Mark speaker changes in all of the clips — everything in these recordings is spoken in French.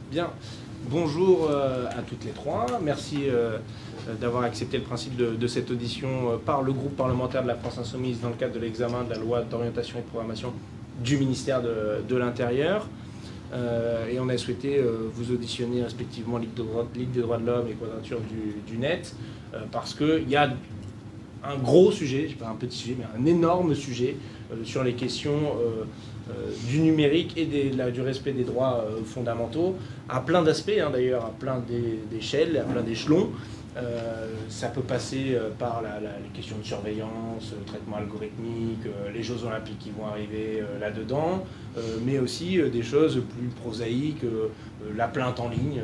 Speaker 1: Bien, bonjour à toutes les trois. Merci d'avoir accepté le principe de cette audition par le groupe parlementaire de la France Insoumise dans le cadre de l'examen de la loi d'orientation et de programmation du ministère de l'Intérieur. Et on a souhaité vous auditionner respectivement Ligue des droits de l'homme et Quadrature du Net, parce qu'il y a un gros sujet, pas un petit sujet, mais un énorme sujet sur les questions du numérique et du respect des droits fondamentaux, à plein d'aspects d'ailleurs, à plein d'échelles, à plein d'échelons. Ça peut passer par les questions de surveillance, traitement algorithmique, les Jeux Olympiques qui vont arriver là-dedans, mais aussi des choses plus prosaïques, la plainte en ligne,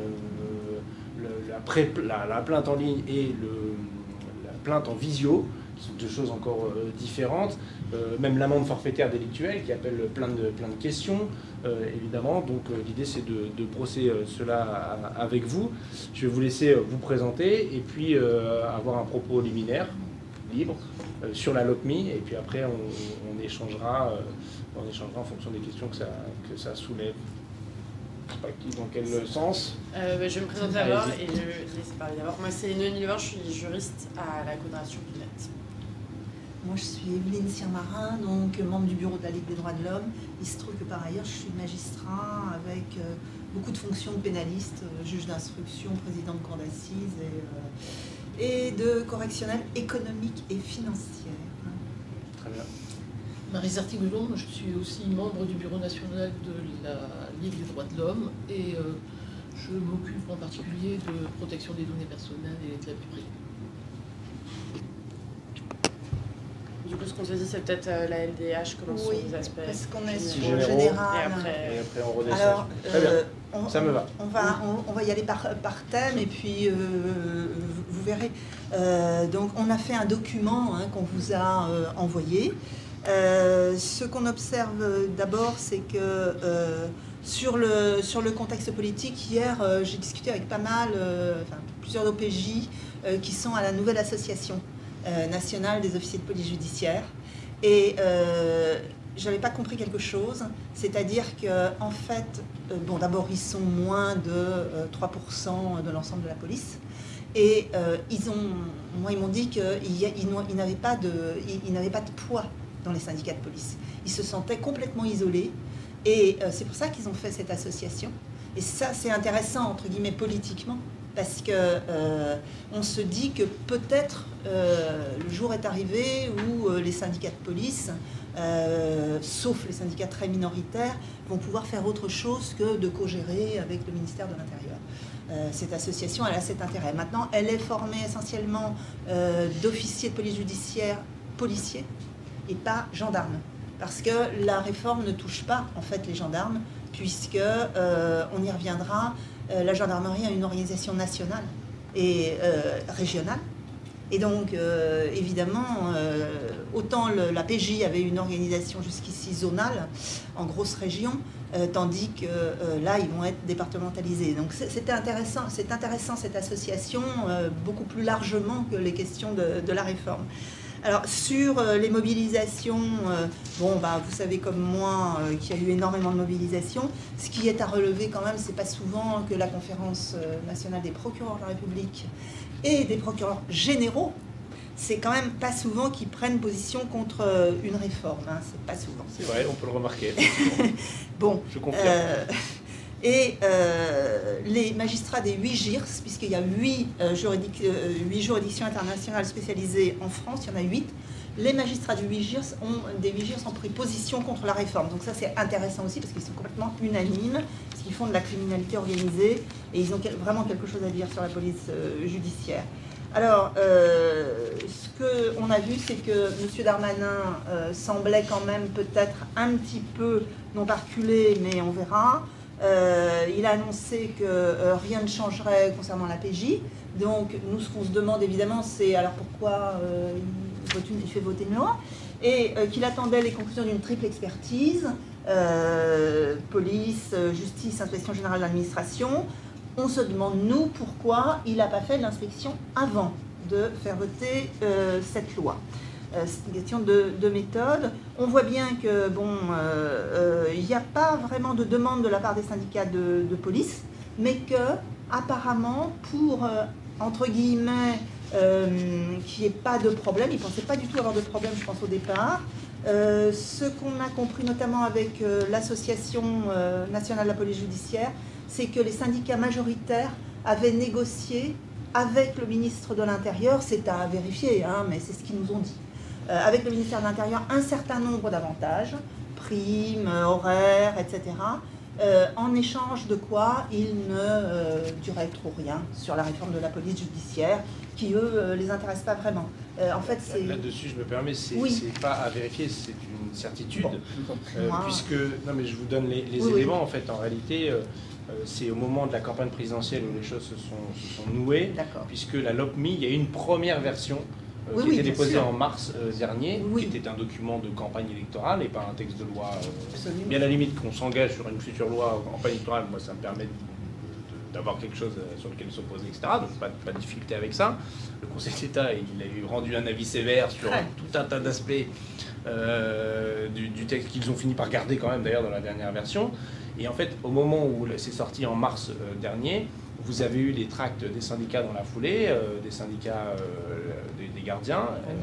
Speaker 1: la plainte en ligne et la plainte en visio, qui sont deux choses encore différentes, même l'amende forfaitaire délictuelle qui appelle plein de questions, évidemment. Donc l'idée c'est de brosser cela avec vous. Je vais vous laisser vous présenter et puis avoir un propos liminaire, libre, sur la LOPMI, et puis après on échangera en fonction des questions que ça soulève. Je ne sais pas dans quel sens.
Speaker 2: Je vais me présenter d'abord et je laisse parler d'abord. Moi c'est Noémie Levin, je suis juriste à la Quadrature du Net.
Speaker 3: Moi, je suis Evelyne Sirmarin, donc membre du bureau de la Ligue des droits de l'homme. Il se trouve que par ailleurs, je suis magistrat avec beaucoup de fonctions de pénaliste, juge d'instruction, président de cour d'assises et de correctionnel économique et financière.
Speaker 1: Très bien.
Speaker 4: Marie Zartigoulon, je suis aussi membre du bureau national de la Ligue des droits de l'homme et je m'occupe en particulier de protection des données personnelles et de la vie privée.
Speaker 2: Du coup, ce qu'on se dit, c'est peut-être la LDH, comment sont les aspects.
Speaker 3: Parce qu'on est sur
Speaker 1: généraux,
Speaker 3: général.
Speaker 1: Et après on redescend.
Speaker 3: Alors,
Speaker 1: très bien, ça me va.
Speaker 3: On va y aller par thème et puis vous verrez. Donc, on a fait un document qu'on vous a envoyé. Ce qu'on observe d'abord, c'est que sur le contexte politique, hier, j'ai discuté avec plusieurs OPJ qui sont à la nouvelle association nationale des officiers de police judiciaire. Et je n'avais pas compris quelque chose, c'est-à-dire qu'en fait, d'abord, ils sont moins de 3% de l'ensemble de la police. Et ils m'ont dit qu'ils n'avaient pas de poids dans les syndicats de police. Ils se sentaient complètement isolés. Et c'est pour ça qu'ils ont fait cette association. Et ça, c'est intéressant, entre guillemets, politiquement, parce qu'on se dit que peut-être le jour est arrivé où les syndicats de police, sauf les syndicats très minoritaires, vont pouvoir faire autre chose que de co-gérer avec le ministère de l'Intérieur. Cette association, elle a cet intérêt. Maintenant, elle est formée essentiellement d'officiers de police judiciaire policiers et pas gendarmes. Parce que la réforme ne touche pas, en fait, les gendarmes, puisque, on y reviendra, la gendarmerie a une organisation nationale et régionale. Et donc, évidemment, autant la PJ avait une organisation jusqu'ici zonale, en grosse région, tandis que là, ils vont être départementalisés. Donc, c'est intéressant cette association, beaucoup plus largement que les questions de la réforme. Alors, sur les mobilisations, vous savez comme moi qu'il y a eu énormément de mobilisations. Ce qui est à relever quand même, c'est pas souvent que la conférence nationale des procureurs de la République et des procureurs généraux, c'est quand même pas souvent qu'ils prennent position contre une réforme. C'est pas souvent.
Speaker 1: C'est vrai, on peut le remarquer.
Speaker 3: Bon,
Speaker 1: je confirme.
Speaker 3: Et les magistrats des 8 GIRS, puisqu'il y a 8 juridictions internationales spécialisées en France, il y en a 8, les magistrats des 8 GIRS ont pris position contre la réforme. Donc ça, c'est intéressant aussi, parce qu'ils sont complètement unanimes, parce qu'ils font de la criminalité organisée, et ils ont vraiment quelque chose à dire sur la police judiciaire. Alors, ce qu'on a vu, c'est que M. Darmanin semblait quand même peut-être un petit peu, non pas reculer, mais on verra. Il a annoncé que rien ne changerait concernant la PJ. Donc, nous, ce qu'on se demande évidemment, c'est alors pourquoi il fait voter une loi, et qu'il attendait les conclusions d'une triple expertise, police, justice, inspection générale de l'administration. On se demande, nous, pourquoi il n'a pas fait de l'inspection avant de faire voter cette loi. C'est une question de méthode. On voit bien que il n'y a pas vraiment de demande de la part des syndicats de police. mais que, apparemment, pour, entre guillemets, qu'il n'y ait pas de problème, ils ne pensaient pas du tout avoir de problème, je pense, au départ. Ce qu'on a compris, notamment avec l'Association nationale de la police judiciaire, c'est que les syndicats majoritaires avaient négocié avec le ministre de l'Intérieur, c'est à vérifier, hein, mais c'est ce qu'ils nous ont dit, avec le ministère de l'Intérieur, un certain nombre d'avantages, primes, horaires, etc., en échange de quoi ils ne diraient trop rien sur la réforme de la police judiciaire, qui, eux, les intéresse pas vraiment. En fait, c'est...
Speaker 1: Là-dessus, je me permets, c'est pas à vérifier, c'est une certitude,
Speaker 3: bon.
Speaker 1: puisque... Non, mais je vous donne les éléments, en fait. En réalité, c'est au moment de la campagne présidentielle où les choses se sont nouées, puisque la LOPMI, il y a eu une première version qui était déposée en mars dernier, qui était un document de campagne électorale et pas un texte de loi. Bien à la limite qu'on s'engage sur une future loi en campagne électorale, moi ça me permet d'avoir quelque chose sur lequel s'opposer, etc. Donc pas de difficulté avec ça. Le Conseil d'État, il a rendu un avis sévère sur tout un tas d'aspects du texte qu'ils ont fini par garder quand même d'ailleurs dans la dernière version. Et en fait, au moment où c'est sorti en mars dernier, vous avez eu les tracts des syndicats dans la foulée, des syndicats des gardiens,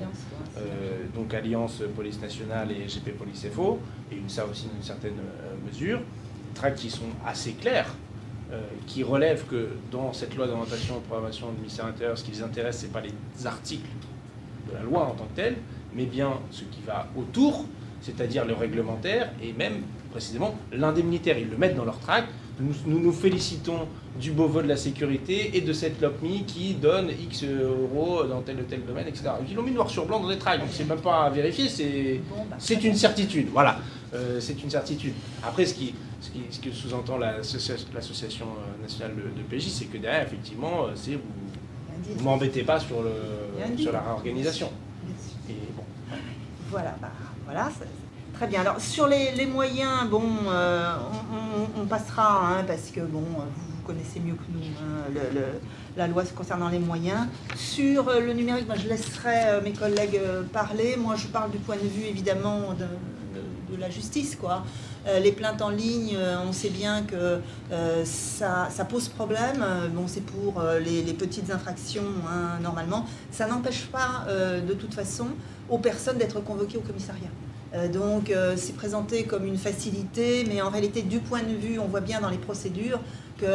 Speaker 1: donc Alliance Police Nationale et GP Police FO, et ça aussi dans une certaine mesure, tracts qui sont assez clairs, qui relèvent que dans cette loi d'orientation et de programmation du ministère de l'Intérieur, ce qui les intéresse, ce n'est pas les articles de la loi en tant que telle, mais bien ce qui va autour, c'est-à-dire le réglementaire et même précisément l'indemnitaire. Ils le mettent dans leur tract. Nous félicitons du beau vœu de la sécurité et de cette LOPMI qui donne X euros dans tel ou tel domaine, etc. Ils l'ont mis noir sur blanc dans les tracts, donc c'est même pas à vérifier, c'est une certitude. Voilà, c'est une certitude. Après, ce que sous-entend l'Association nationale de PJ, c'est que derrière, effectivement, vous m'embêtez pas sur la réorganisation. Et bon.
Speaker 3: Voilà, voilà. Très bien. Alors, sur les moyens, bon, on passera, hein, parce que, bon, vous connaissez mieux que nous la loi concernant les moyens. Sur le numérique, moi, je laisserai mes collègues parler. Moi, je parle du point de vue, évidemment, de la justice, quoi. Les plaintes en ligne, on sait bien que ça pose problème. Bon, c'est pour les petites infractions, hein, normalement. Ça n'empêche pas, de toute façon, aux personnes d'être convoquées au commissariat. Donc c'est présenté comme une facilité, mais en réalité du point de vue, on voit bien dans les procédures que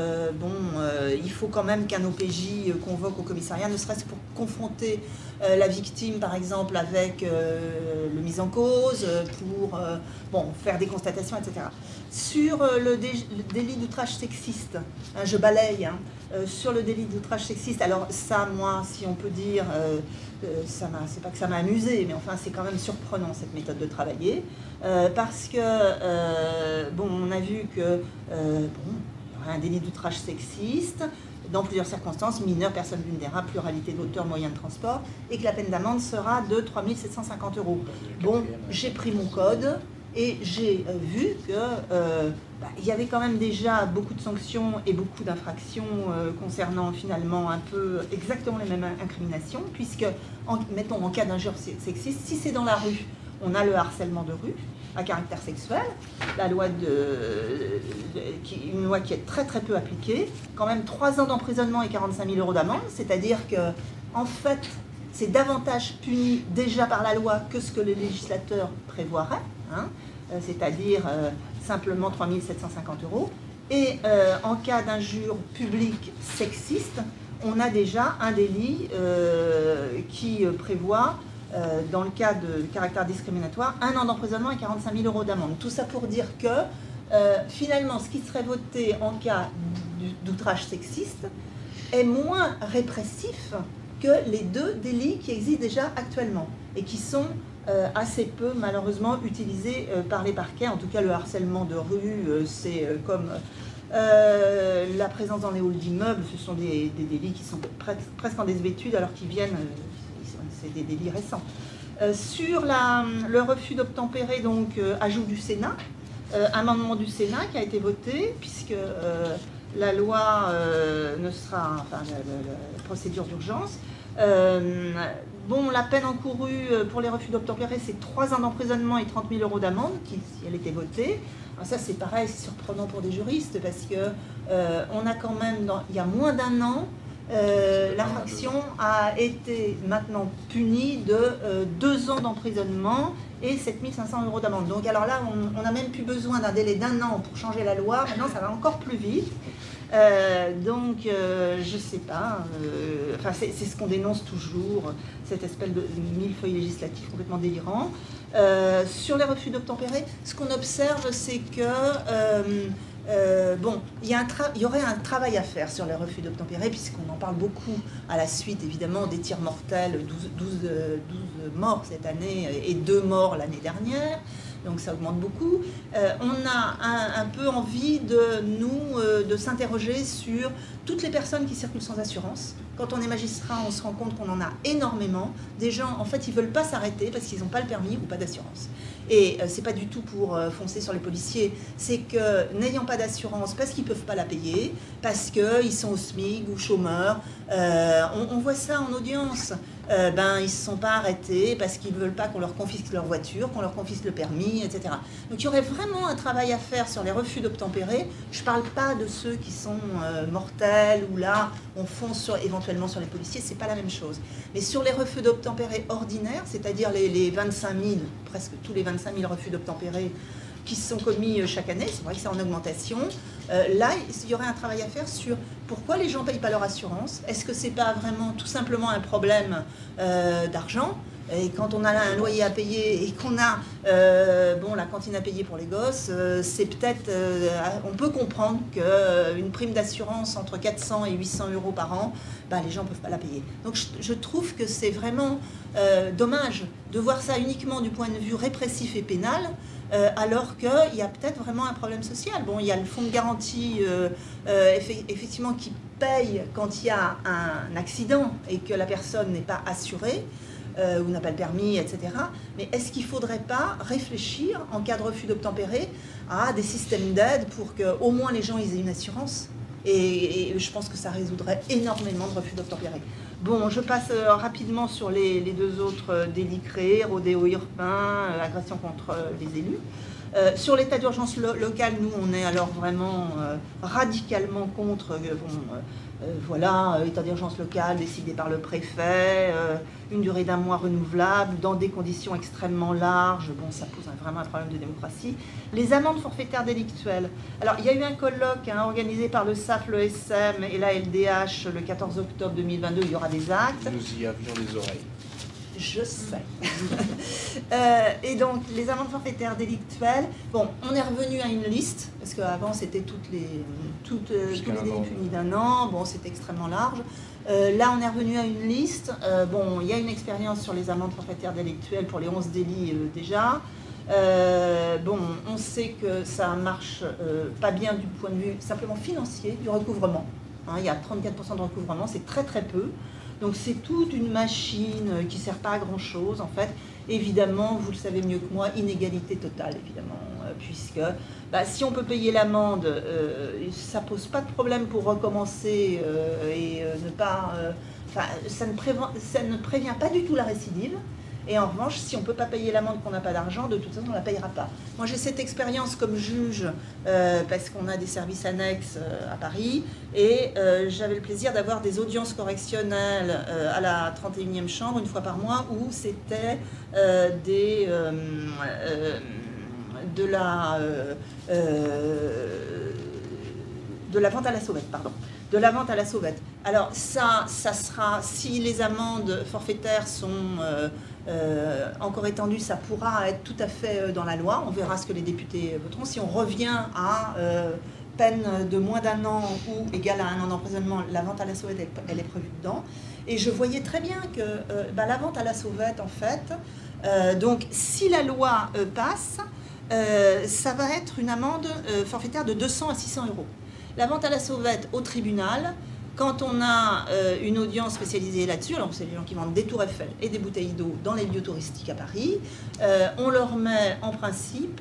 Speaker 3: il faut quand même qu'un OPJ convoque au commissariat, ne serait-ce pour confronter la victime par exemple avec le mis en cause, pour faire des constatations, etc. Sur le délit d'outrage sexiste, hein, je balaye, hein, sur le délit d'outrage sexiste, alors ça, moi, si on peut dire, c'est pas que ça m'a amusé, mais enfin c'est quand même surprenant cette méthode de travailler, parce que, on a vu que, il y aurait un délit d'outrage sexiste, dans plusieurs circonstances, mineurs, personnes vulnérables, pluralité d'auteurs, moyens de transport, et que la peine d'amende sera de 3 750 €. Bon, j'ai pris mon code, et j'ai vu que il y avait quand même déjà beaucoup de sanctions et beaucoup d'infractions concernant finalement un peu exactement les mêmes incriminations, puisque, mettons, en cas d'injure sexiste, si c'est dans la rue, on a le harcèlement de rue à caractère sexuel, la loi une loi qui est très très peu appliquée, quand même 3 ans d'emprisonnement et 45 000 € d'amende, c'est-à-dire que, en fait, c'est davantage puni déjà par la loi que ce que les législateurs prévoiraient, hein, c'est-à-dire simplement 3 750 €. Et en cas d'injure publique sexiste, on a déjà un délit qui prévoit, dans le cas de caractère discriminatoire, 1 an d'emprisonnement et 45 000 € d'amende. Tout ça pour dire que, finalement, ce qui serait voté en cas d'outrage sexiste est moins répressif que les 2 délits qui existent déjà actuellement et qui sont assez peu, malheureusement, utilisés par les parquets. En tout cas, le harcèlement de rue, c'est comme la présence dans les halls d'immeubles, ce sont des délits qui sont presque en désuétude, alors qu'ils viennent, c'est des délits récents. Sur le refus d'obtempérer, donc, ajout du Sénat, amendement du Sénat qui a été voté, puisque la loi ne sera, enfin, la procédure d'urgence. La peine encourue pour les refus d'obtempérer, c'est 3 ans d'emprisonnement et 30 000 € d'amende, si elle était votée. Alors ça c'est pareil, c'est surprenant pour des juristes parce que on a quand même, il y a moins d'un an, l'infraction a été maintenant punie de 2 ans d'emprisonnement et 7 500 € d'amende. Donc alors là, on n'a même plus besoin d'un délai d'1 an pour changer la loi. Maintenant, ça va encore plus vite. Je sais pas. Enfin, c'est ce qu'on dénonce toujours, cette espèce de millefeuille législatif complètement délirant. Sur les refus d'obtempérer, ce qu'on observe, c'est que il y aurait un travail à faire sur les refus d'obtempérer, puisqu'on en parle beaucoup à la suite, évidemment, des tirs mortels, 12 morts cette année et 2 morts l'année dernière. Donc ça augmente beaucoup. On a un peu envie de s'interroger sur toutes les personnes qui circulent sans assurance. Quand on est magistrat, on se rend compte qu'on en a énormément. Des gens, en fait, ils ne veulent pas s'arrêter parce qu'ils n'ont pas le permis ou pas d'assurance. Et c'est pas du tout pour foncer sur les policiers, c'est que n'ayant pas d'assurance, parce qu'ils ne peuvent pas la payer, parce qu'ils sont au SMIC ou chômeurs, on voit ça en audience. Ils ne se sont pas arrêtés parce qu'ils ne veulent pas qu'on leur confisque leur voiture, qu'on leur confisque le permis, etc. Donc il y aurait vraiment un travail à faire sur les refus d'obtempérer. Je ne parle pas de ceux qui sont mortels, ou là on fonce éventuellement sur les policiers, c'est pas la même chose. Mais sur les refus d'obtempérer ordinaires, c'est-à-dire les 25 000, presque tous les 25 000 refus d'obtempérer qui sont commis chaque année, c'est vrai que c'est en augmentation. Là, il y aurait un travail à faire sur pourquoi les gens ne payent pas leur assurance. Est-ce que ce n'est pas vraiment tout simplement un problème d'argent? Et quand on a un loyer à payer et qu'on a la cantine à payer pour les gosses, c'est peut-être, on peut comprendre qu'une prime d'assurance entre 400 et 800 € par an, les gens ne peuvent pas la payer. Donc je trouve que c'est vraiment dommage de voir ça uniquement du point de vue répressif et pénal, alors qu'il y a peut-être vraiment un problème social. Bon, il y a le fonds de garantie effectivement qui paye quand il y a un accident et que la personne n'est pas assurée, ou n'a pas le permis, etc. Mais est-ce qu'il ne faudrait pas réfléchir, en cas de refus d'obtempérer, à des systèmes d'aide pour qu'au moins les gens aient une assurance? Et je pense que ça résoudrait énormément de refus d'obtempérer. Bon, je passe rapidement sur les 2 autres délits créés, rodéo urbain, agression contre les élus. Sur l'état d'urgence local, nous, on est alors vraiment radicalement contre... état d'urgence locale décidé par le préfet, une durée d'1 mois renouvelable, dans des conditions extrêmement larges. Bon, ça pose vraiment un problème de démocratie. Les amendes forfaitaires délictuelles. Alors, il y a eu un colloque organisé par le SAF, le SM et la LDH le 14 octobre 2022. Il y aura des actes.
Speaker 1: Nous y avions les oreilles.
Speaker 3: Je sais. Et donc, les amendes forfaitaires délictuelles, bon, on est revenu à une liste, parce qu'avant, c'était tous les délits punis d'1 an, bon, c'était extrêmement large. Là, on est revenu à une liste. Il y a une expérience sur les amendes forfaitaires délictuelles pour les 11 délits déjà. On sait que ça marche pas bien du point de vue simplement financier, du recouvrement. Il y a 34% de recouvrement, c'est très très peu. Donc c'est toute une machine qui ne sert pas à grand-chose, en fait. Évidemment, vous le savez mieux que moi, inégalité totale, évidemment, puisque si on peut payer l'amende, ça ne pose pas de problème pour recommencer et ne pas... ça ne prévient pas du tout la récidive. Et en revanche, si on ne peut pas payer l'amende, qu'on n'a pas d'argent, de toute façon, on ne la payera pas. Moi, j'ai cette expérience comme juge, parce qu'on a des services annexes à Paris, et j'avais le plaisir d'avoir des audiences correctionnelles à la 31e chambre, une fois par mois, où c'était de la vente à la sauvette, pardon. De la vente à la sauvette. Alors ça sera, si les amendes forfaitaires sont encore étendues, ça pourra être tout à fait dans la loi. On verra ce que les députés voteront. Si on revient à peine de moins d'1 an ou égale à 1 an d'emprisonnement, la vente à la sauvette, elle est prévue dedans. Et je voyais très bien que la vente à la sauvette, en fait, donc si la loi passe, ça va être une amende forfaitaire de 200 à 600 €. La vente à la sauvette au tribunal, quand on a une audience spécialisée là-dessus, alors c'est les gens qui vendent des tours Eiffel et des bouteilles d'eau dans les lieux touristiques à Paris, on leur met en principe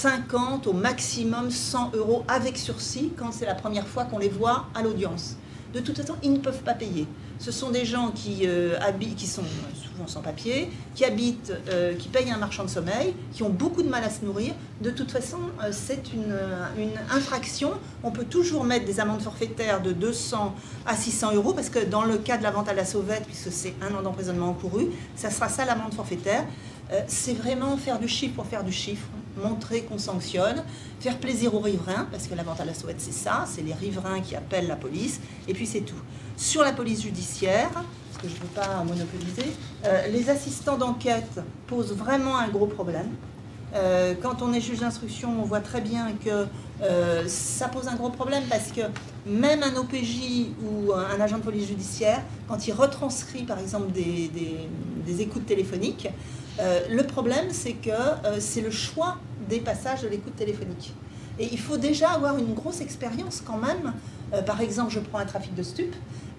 Speaker 3: 50 au maximum 100 € avec sursis quand c'est la première fois qu'on les voit à l'audience. de toute façon, ils ne peuvent pas payer. Ce sont des gens qui sont souvent sans papier, qui habitent, qui payent un marchand de sommeil, qui ont beaucoup de mal à se nourrir. De toute façon, c'est une infraction. On peut toujours mettre des amendes forfaitaires de 200 à 600 euros, parce que dans le cas de la vente à la sauvette, puisque c'est 1 an d'emprisonnement encouru, ça sera ça l'amende forfaitaire. C'est vraiment faire du chiffre pour faire du chiffre, montrer qu'on sanctionne, faire plaisir aux riverains, parce que la vente à la sauvette c'est ça, c'est les riverains qui appellent la police, et puis c'est tout. Sur la police judiciaire, parce que je ne veux pas monopoliser, les assistants d'enquête posent vraiment un gros problème. Quand on est juge d'instruction, on voit très bien que ça pose un gros problème, parce que même un OPJ ou un agent de police judiciaire, quand il retranscrit par exemple des écoutes téléphoniques, le problème c'est que c'est le choix des passages de l'écoute téléphonique. Et il faut déjà avoir une grosse expérience quand même. Par exemple, je prends un trafic de stupes.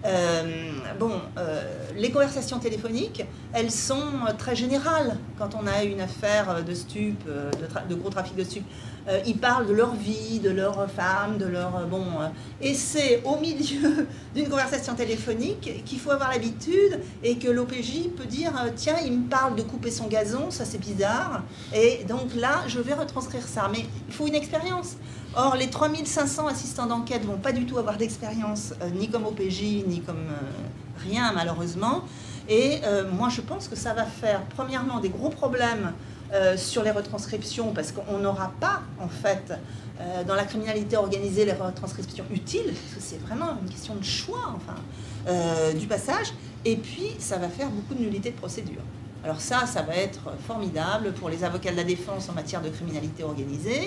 Speaker 3: Les conversations téléphoniques, elles sont très générales. Quand on a une affaire de stupes, de gros trafic de stupes, ils parlent de leur vie, de leur femme, de leur... et c'est au milieu d'une conversation téléphonique qu'il faut avoir l'habitude, et que l'OPJ peut dire tiens, il me parle de couper son gazon, ça c'est bizarre, et donc là je vais retranscrire ça. Mais il faut une expérience. Or, les 3500 assistants d'enquête ne vont pas du tout avoir d'expérience, ni comme OPJ, ni comme rien, malheureusement. Et moi, je pense que ça va faire, premièrement, des gros problèmes sur les retranscriptions, parce qu'on n'aura pas, en fait, dans la criminalité organisée, les retranscriptions utiles, parce que c'est vraiment une question de choix, enfin, du passage. Et puis, ça va faire beaucoup de nullité de procédure. Alors ça va être formidable pour les avocats de la défense en matière de criminalité organisée,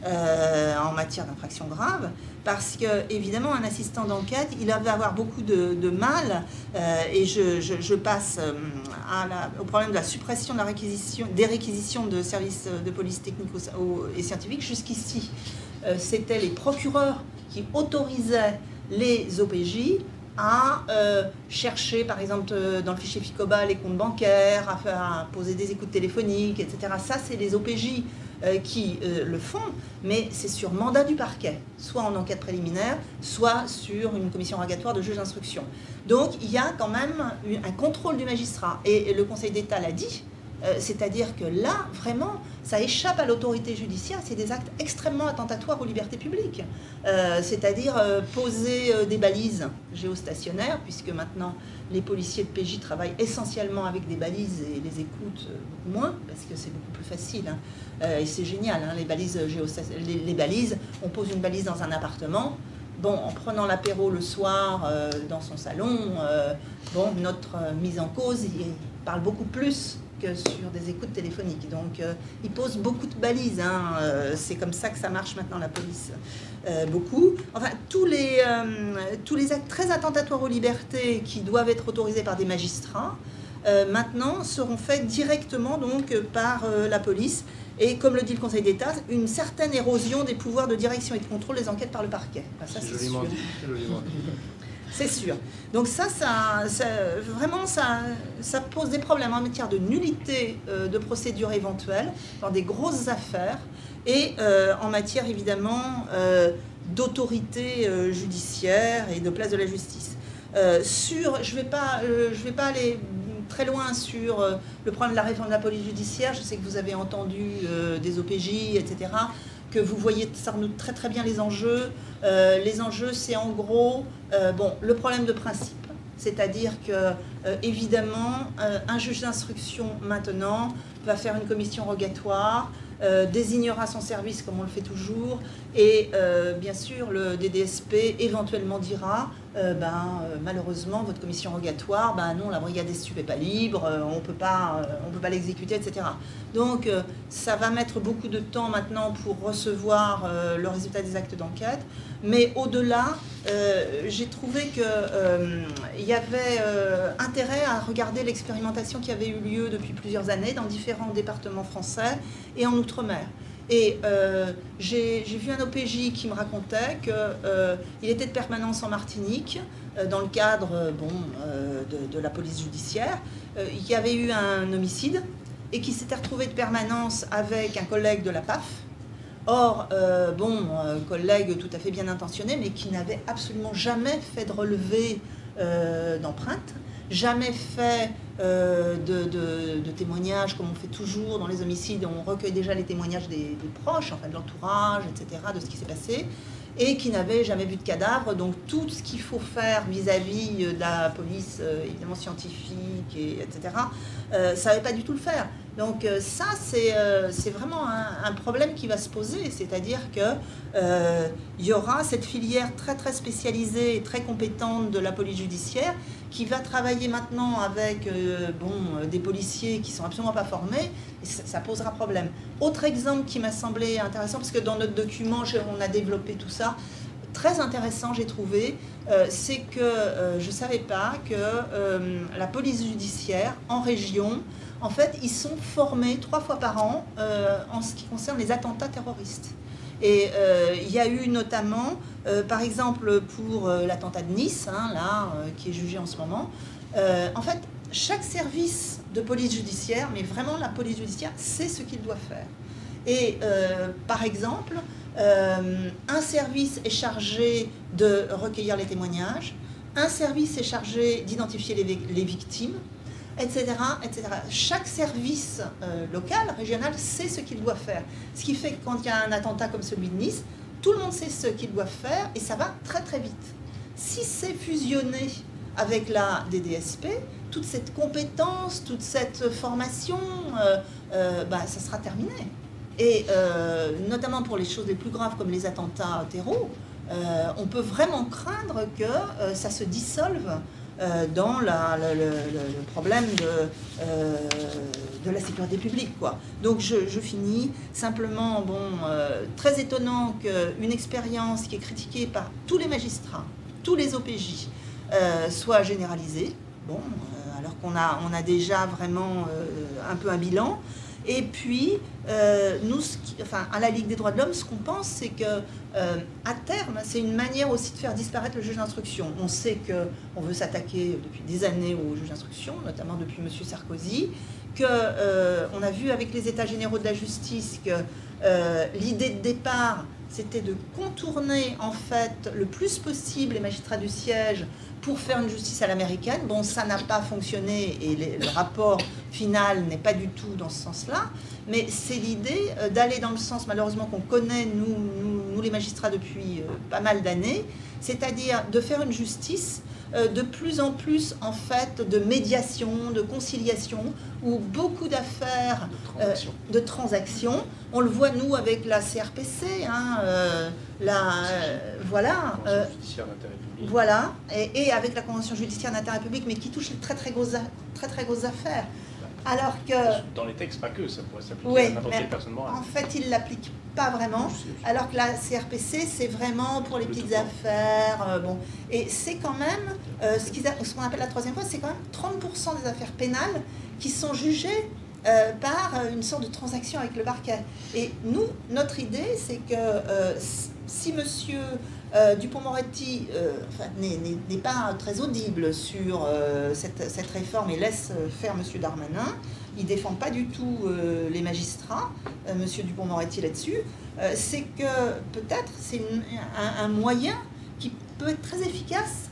Speaker 3: en matière d'infraction grave, parce que évidemment un assistant d'enquête, il va avoir beaucoup de mal, et je passe au problème de la suppression de la des réquisitions de services de police technique et scientifique. Jusqu'ici, c'était les procureurs qui autorisaient les OPJ à chercher, par exemple, dans le fichier FICOBA, les comptes bancaires, à poser des écoutes téléphoniques, etc. Ça, c'est les OPJ qui le font, mais c'est sur mandat du parquet, soit en enquête préliminaire, soit sur une commission rogatoire de juge d'instruction. Donc, il y a quand même un contrôle du magistrat. Et le Conseil d'État l'a dit, c'est-à-dire que là, vraiment, ça échappe à l'autorité judiciaire, c'est des actes extrêmement attentatoires aux libertés publiques. C'est-à-dire poser des balises géostationnaires, puisque maintenant les policiers de PJ travaillent essentiellement avec des balises et les écoutent beaucoup moins, parce que c'est beaucoup plus facile. Et c'est génial, hein, les balises les balises, on pose une balise dans un appartement. Bon, en prenant l'apéro le soir dans son salon, notre mise en cause, il parle beaucoup plus que sur des écoutes téléphoniques. Donc, ils posent beaucoup de balises. Hein. C'est comme ça que ça marche maintenant, la police. Beaucoup. Enfin, tous les actes très attentatoires aux libertés qui doivent être autorisés par des magistrats, maintenant, seront faits directement donc, par la police. Et comme le dit le Conseil d'État, une certaine érosion des pouvoirs de direction et de contrôle des enquêtes par le parquet. Enfin, ça, c'est joliment dit. C'est sûr. Donc vraiment, ça pose des problèmes en matière de nullité de procédure éventuelle dans des grosses affaires et en matière, évidemment, d'autorité judiciaire et de place de la justice. Je vais pas aller très loin sur le problème de la réforme de la police judiciaire. Je sais que vous avez entendu des OPJ, etc., que vous voyez sans doute très très bien les enjeux. Les enjeux, c'est en gros le problème de principe. C'est-à-dire que, évidemment, un juge d'instruction maintenant va faire une commission rogatoire, désignera son service comme on le fait toujours, et bien sûr le DDSP éventuellement dira malheureusement votre commission rogatoire, non, la brigade des stupes n'est pas libre, on ne peut pas l'exécuter, etc. Donc ça va mettre beaucoup de temps maintenant pour recevoir le résultat des actes d'enquête, mais au-delà, j'ai trouvé qu'il y avait intérêt à regarder l'expérimentation qui avait eu lieu depuis plusieurs années dans différents départements français et en Outre-mer. Et j'ai vu un OPJ qui me racontait qu'il était de permanence en Martinique, dans le cadre de la police judiciaire. Il y avait eu un homicide et qui s'était retrouvé de permanence avec un collègue de la PAF. Or, collègue tout à fait bien intentionné, mais qui n'avait absolument jamais fait de relevé d'empreintes, jamais fait de témoignages comme on fait toujours dans les homicides. On recueille déjà les témoignages des proches, enfin de l'entourage, etc., de ce qui s'est passé, et qui n'avait jamais vu de cadavre. Donc tout ce qu'il faut faire vis-à-vis de la police, évidemment scientifique, etc., ne savait pas du tout le faire. Donc ça, c'est vraiment un problème qui va se poser, c'est-à-dire qu'il y aura cette filière très très spécialisée et très compétente de la police judiciaire qui va travailler maintenant avec des policiers qui ne sont absolument pas formés, et ça posera problème. Autre exemple qui m'a semblé intéressant, parce que dans notre document, on a développé tout ça, très intéressant j'ai trouvé, c'est que je ne savais pas que la police judiciaire en région, en fait, ils sont formés 3 fois par an en ce qui concerne les attentats terroristes. Et il y a eu notamment, par exemple, pour l'attentat de Nice, qui est jugé en ce moment, en fait, chaque service de police judiciaire, mais vraiment la police judiciaire, sait ce qu'il doit faire. Et par exemple, un service est chargé de recueillir les témoignages, un service est chargé d'identifier les victimes, etc., etc. Chaque service local, régional, sait ce qu'il doit faire. Ce qui fait que quand il y a un attentat comme celui de Nice, tout le monde sait ce qu'il doit faire et ça va très très vite. Si c'est fusionné avec la DDSP, toute cette compétence, toute cette formation, ça sera terminé. Et notamment pour les choses les plus graves comme les attentats terreaux, on peut vraiment craindre que ça se dissolve dans le problème de la sécurité publique, quoi. Donc je finis simplement, très étonnant qu'une expérience qui est critiquée par tous les magistrats, tous les OPJ, soit généralisée, alors qu'on a déjà vraiment un peu un bilan. Et puis, nous, à la Ligue des droits de l'homme, ce qu'on pense, c'est que à terme, c'est une manière aussi de faire disparaître le juge d'instruction. On sait qu'on veut s'attaquer depuis des années au juge d'instruction, notamment depuis M. Sarkozy, qu'on a vu avec les États généraux de la justice que l'idée de départ, c'était de contourner en fait le plus possible les magistrats du siège pour faire une justice à l'américaine. Bon, ça n'a pas fonctionné et le rapport final n'est pas du tout dans ce sens-là, mais c'est l'idée d'aller dans le sens, malheureusement, qu'on connaît, nous les magistrats, depuis pas mal d'années, c'est-à-dire de faire une justice de plus en plus, en fait, de médiation, de conciliation, où beaucoup d'affaires, de transactions, on le voit, nous, avec la CRPC, voilà, voilà, et avec la Convention judiciaire d'intérêt public, mais qui touche les très très grosses affaires. Alors que...
Speaker 1: Dans les textes, pas que, ça pourrait s'appliquer à n'importe quelle personne morale.
Speaker 3: En fait, ils ne l'appliquent pas vraiment, alors que la CRPC, c'est vraiment pour les petites affaires. Et c'est quand même, ce qu'on appelle la troisième fois, c'est quand même 30% des affaires pénales qui sont jugées par une sorte de transaction avec le parquet. Et nous, notre idée, c'est que si monsieur Dupond-Moretti n'est pas très audible sur cette réforme et laisse faire monsieur Darmanin, il ne défend pas du tout les magistrats, monsieur Dupond-Moretti là-dessus, c'est que peut-être c'est un moyen qui peut être très efficace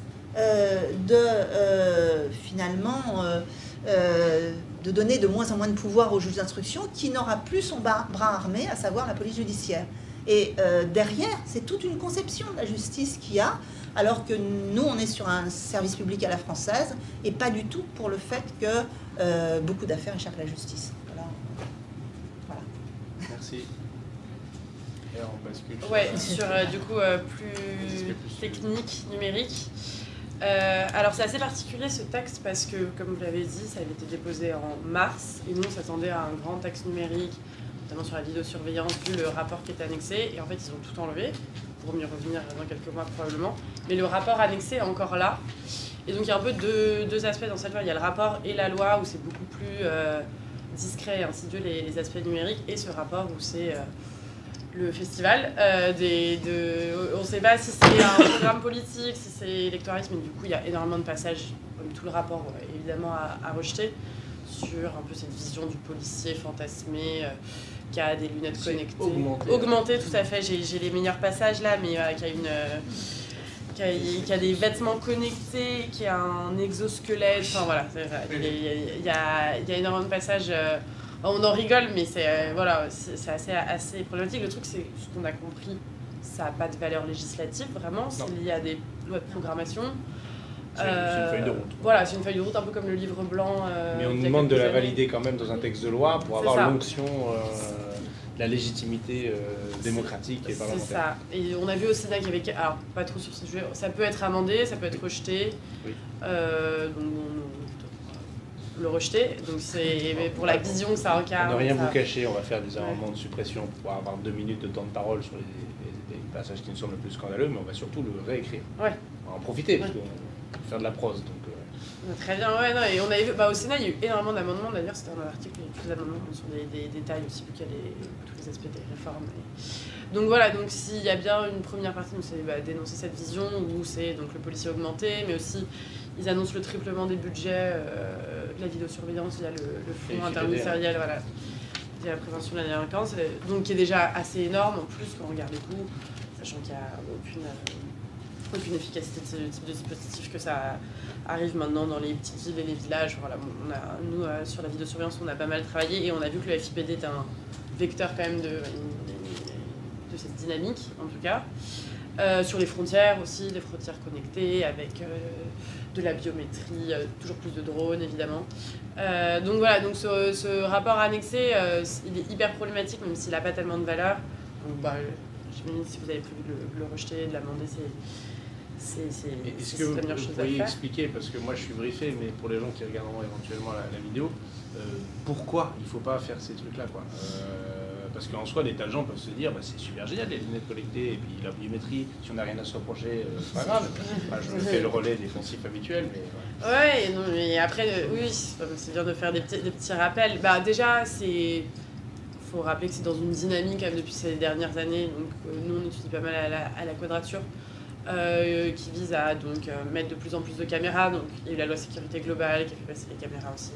Speaker 3: de donner de moins en moins de pouvoir au juge d'instruction qui n'aura plus son bras armé, à savoir la police judiciaire. Et derrière, c'est toute une conception de la justice qu'il y a, alors que nous, on est sur un service public à la française, et pas du tout pour le fait que beaucoup d'affaires échappent à la justice. Voilà.
Speaker 1: Merci. Et on bascule
Speaker 2: sur du coup plus technique, numérique. Alors c'est assez particulier ce texte parce que, comme vous l'avez dit, ça avait été déposé en mars, et nous on s'attendait à un grand texte numérique, notamment sur la vidéosurveillance, vu le rapport qui était annexé, et en fait ils ont tout enlevé, pour mieux revenir dans quelques mois probablement, mais le rapport annexé est encore là, et donc il y a un peu deux aspects dans cette loi. Il y a le rapport et la loi où c'est beaucoup plus discret et insidieux les aspects numériques, et ce rapport où c'est le festival, on ne sait pas si c'est un programme politique, si c'est électoralisme, mais du coup il y a énormément de passages, comme tout le rapport évidemment à rejeter, sur un peu cette vision du policier fantasmé, qui a des lunettes connectées.
Speaker 1: Augmentées,
Speaker 2: Tout à fait. J'ai les meilleurs passages là, mais qui a des vêtements connectés, qui a un exosquelette. Enfin voilà, il y a énormément de passages. On en rigole, mais c'est assez problématique. Le truc, c'est ce qu'on a compris, ça n'a pas de valeur législative vraiment. C'est lié à des lois de programmation.
Speaker 1: C'est une feuille de route.
Speaker 2: Voilà, c'est une feuille de route, un peu comme le livre blanc.
Speaker 1: Mais on nous demande de la valider quand même dans un texte de loi pour avoir l'onction de la légitimité démocratique et parlementaire. C'est ça.
Speaker 2: Et on a vu au Sénat qu'il y avait... Alors, pas trop sur ce sujet, ça peut être amendé, ça peut être rejeté.
Speaker 1: Oui.
Speaker 2: Donc, le rejeter. Donc, c'est pour la vision que ça incarne.
Speaker 1: On ne rien vous cacher, on va faire des amendements de suppression pour pouvoir avoir 2 minutes de temps de parole sur les passages qui nous semblent le plus scandaleux, mais on va surtout le réécrire.
Speaker 2: Ouais.
Speaker 1: On va en profiter, parce qu'on va faire de la prose. Donc,
Speaker 2: très bien, et on avait vu, au Sénat, il y a eu énormément d'amendements, d'ailleurs, c'était un article, il y a eu plus d'amendements sur des détails aussi, vu qu'il y a tous les aspects des réformes. Donc voilà, donc s'il y a bien une première partie, c'est dénoncer cette vision, où c'est donc le policier augmenté, mais aussi, ils annoncent le triplement des budgets de la vidéosurveillance via le fonds interministériel, voilà, via la prévention de la délinquance, donc qui est déjà assez énorme, en plus, quand on regarde les coûts, sachant qu'il n'y a aucune efficacité de ce type de dispositif, que ça arrive maintenant dans les petites villes et les villages. Voilà, nous, sur la vidéosurveillance, on a pas mal travaillé et on a vu que le FIPD est un vecteur quand même de cette dynamique, en tout cas. Sur les frontières aussi, des frontières connectées avec de la biométrie, toujours plus de drones évidemment. Donc voilà, donc ce rapport annexé, il est hyper problématique, même s'il n'a pas tellement de valeur. Donc, j'imagine si vous avez prévu de le rejeter, de l'amender,
Speaker 1: est-ce que vous pourriez expliquer, parce que moi je suis briefé, mais pour les gens qui regarderont éventuellement la vidéo, pourquoi il ne faut pas faire ces trucs-là, quoi. Parce qu'en soi, des tas de gens peuvent se dire c'est super génial les lunettes connectées et puis la biométrie, si on n'a rien à se reprocher, c'est pas grave. Je fais le relais défensif habituel. Mais,
Speaker 2: ouais, non, mais après, oui, c'est bien de faire des petits rappels. Déjà, il faut rappeler que c'est dans une dynamique quand même, depuis ces dernières années. Donc, nous, on étudie pas mal à la Quadrature. Qui vise à mettre de plus en plus de caméras. Donc, il y a eu la loi sécurité globale qui a fait passer les caméras aussi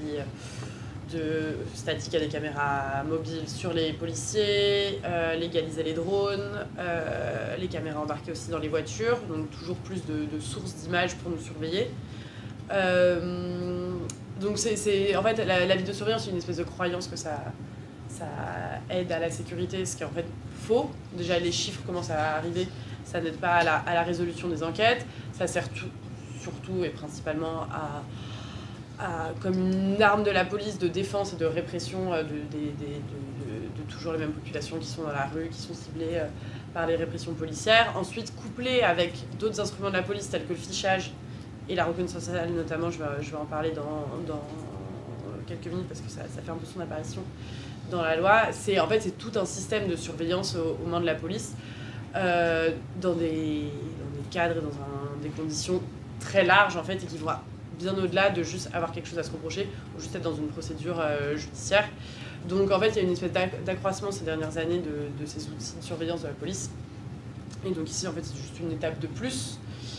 Speaker 2: de statiques à des caméras mobiles sur les policiers, légaliser les drones, les caméras embarquées aussi dans les voitures, donc toujours plus de sources d'images pour nous surveiller. Donc en fait la vidéosurveillance, c'est une espèce de croyance que ça aide à la sécurité, ce qui est en fait faux. Déjà les chiffres commencent à arriver. Ça n'aide pas à la résolution des enquêtes, ça sert surtout et principalement comme une arme de la police de défense et de répression de toujours les mêmes populations qui sont dans la rue, qui sont ciblées par les répressions policières. Ensuite, couplé avec d'autres instruments de la police tels que le fichage et la reconnaissance faciale notamment, je vais en parler dans quelques minutes parce que ça fait un peu son apparition dans la loi. C'est tout un système de surveillance aux mains de la police. Dans des cadres et dans des conditions très larges en fait, et qui vont bien au-delà de juste avoir quelque chose à se reprocher ou juste être dans une procédure judiciaire. Donc en fait il y a une espèce d'accroissement ces dernières années de ces outils de surveillance de la police, et donc ici en fait c'est juste une étape de plus,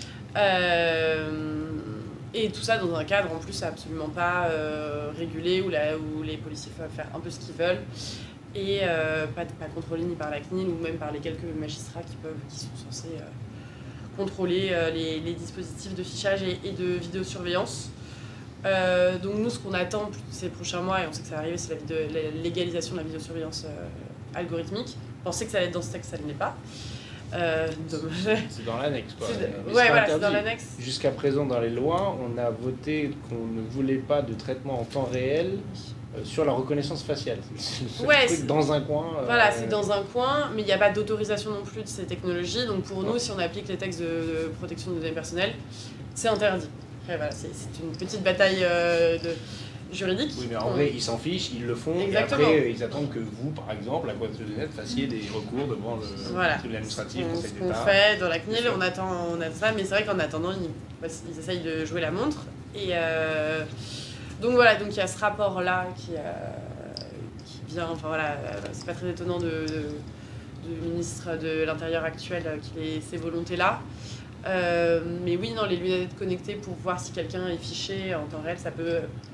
Speaker 2: et tout ça dans un cadre en plus absolument pas régulé où les policiers peuvent faire un peu ce qu'ils veulent et pas contrôlés ni par la CNIL ou même par les quelques magistrats qui sont censés contrôler les dispositifs de fichage et de vidéosurveillance. Donc nous, ce qu'on attend ces prochains mois, et on sait que ça va arriver, c'est la légalisation de la vidéosurveillance algorithmique. On pensait que ça allait être dans ce texte, ça ne l'est pas. Dommage.
Speaker 1: C'est dans l'annexe, quoi.
Speaker 2: Ouais, voilà, c'est dans l'annexe.
Speaker 1: Jusqu'à présent, dans les lois, on a voté qu'on ne voulait pas de traitement en temps réel sur la reconnaissance faciale. C'est dans un coin.
Speaker 2: Voilà, c'est dans un coin, mais il n'y a pas d'autorisation non plus de ces technologies. Donc pour nous, si on applique les textes de protection des données personnelles, c'est interdit. Après, voilà, c'est une petite bataille juridique.
Speaker 1: Oui, mais en vrai, ils s'en fichent, ils le font.
Speaker 2: Exactement.
Speaker 1: Et après, ils attendent que vous, par exemple, la Quadrature du Net, fassiez des recours devant le tribunal administratif, Conseil d'État.
Speaker 2: Ce qu'on fait dans la CNIL, on attend ça, mais c'est vrai qu'en attendant, ils essayent de jouer la montre. Et donc voilà, donc il y a ce rapport-là qui vient, enfin voilà, c'est pas très étonnant du ministre de l'Intérieur actuel qu'il ait ces volontés-là. Mais oui, non, les lunettes connectées pour voir si quelqu'un est fiché en temps réel, ça peut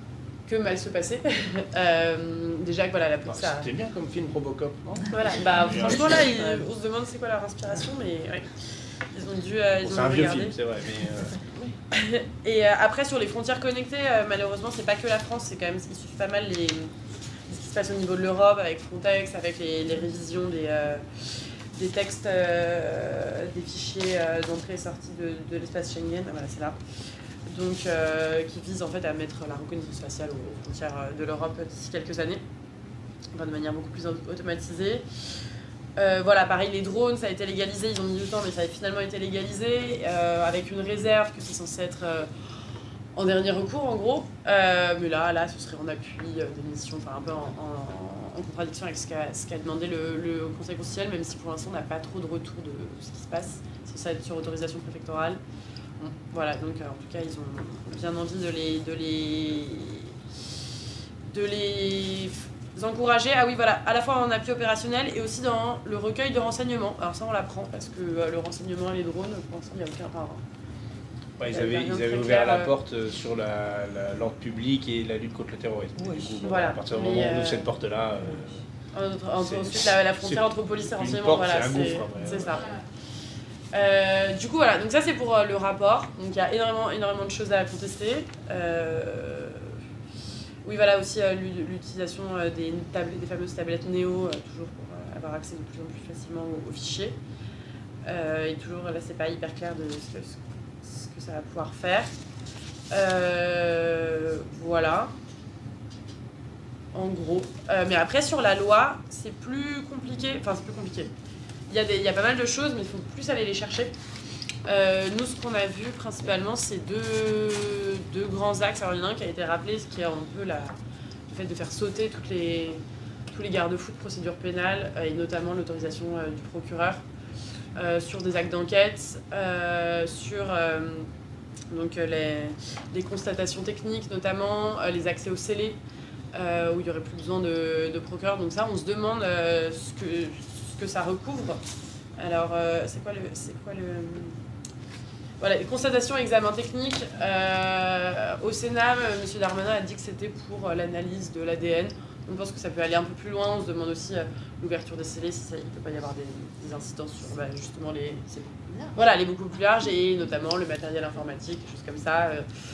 Speaker 2: que mal se passer. Déjà que voilà, la police a...
Speaker 1: C'était bien comme film Robocop, non?
Speaker 2: Voilà, franchement là, on se demande c'est quoi leur inspiration, mais ouais, ils ont dû
Speaker 1: c'est un vieux
Speaker 2: regarder.
Speaker 1: film, c'est vrai, mais...
Speaker 2: Et après, sur les frontières connectées, malheureusement, c'est pas que la France, c'est quand même, il suffit pas mal ce qui se passe au niveau de l'Europe, avec Frontex, avec les révisions des textes, des fichiers d'entrée et sortie de l'espace Schengen, voilà, c'est là. Donc, qui vise en fait à mettre la reconnaissance faciale aux frontières de l'Europe d'ici quelques années, enfin, de manière beaucoup plus automatisée. Voilà, pareil, les drones, ça a été légalisé, ils ont mis du temps, mais ça a finalement été légalisé, avec une réserve que c'est censé être en dernier recours, en gros. Mais là, ce serait en appui des missions, enfin un peu en contradiction avec ce qu'a demandé le Conseil constitutionnel, même si pour l'instant on n'a pas trop de retour de ce qui se passe, ça va être sur autorisation préfectorale. Bon, voilà, donc en tout cas, ils ont bien envie de les encourager, ah oui voilà, à la fois en appui opérationnel et aussi dans le recueil de renseignements. Alors ça on l'apprend parce que le renseignement et les drones, pour l'instant il n'y a aucun... Enfin,
Speaker 1: ouais, ils avaient ouvert la porte sur l'ordre public et la lutte contre le terrorisme.
Speaker 3: Oui.
Speaker 1: Du coup,
Speaker 2: voilà.
Speaker 1: À partir du moment où on ouvre cette porte-là...
Speaker 2: ensuite la frontière entre police et renseignement, voilà, c'est ça. Du coup voilà, donc ça c'est pour le rapport, donc il y a énormément de choses à contester. Oui, voilà aussi l'utilisation des fameuses tablettes Néo, toujours pour avoir accès de plus en plus facilement aux fichiers. Et toujours, là, c'est pas hyper clair de ce que ça va pouvoir faire. Voilà. En gros. Mais après, sur la loi, c'est plus compliqué. Enfin, c'est plus compliqué. Il y a pas mal de choses, mais il faut plus aller les chercher. Nous, ce qu'on a vu principalement, c'est deux grands axes. Alors, il y en a un qui a été rappelé, ce qui est un peu le fait de faire sauter tous les garde-fous de procédure pénale, et notamment l'autorisation du procureur sur des actes d'enquête, sur donc, les constatations techniques, notamment les accès aux scellés, où il n'y aurait plus besoin de procureur. Donc ça, on se demande ce que ça recouvre. Alors, c'est quoi le... Voilà, les constatations et examens techniques. Au Sénat, M. Darmanin a dit que c'était pour l'analyse de l'ADN. On pense que ça peut aller un peu plus loin. On se demande aussi l'ouverture des scellés, si il ne peut pas y avoir des incidences sur justement les beaucoup plus larges, et notamment le matériel informatique, des choses comme ça.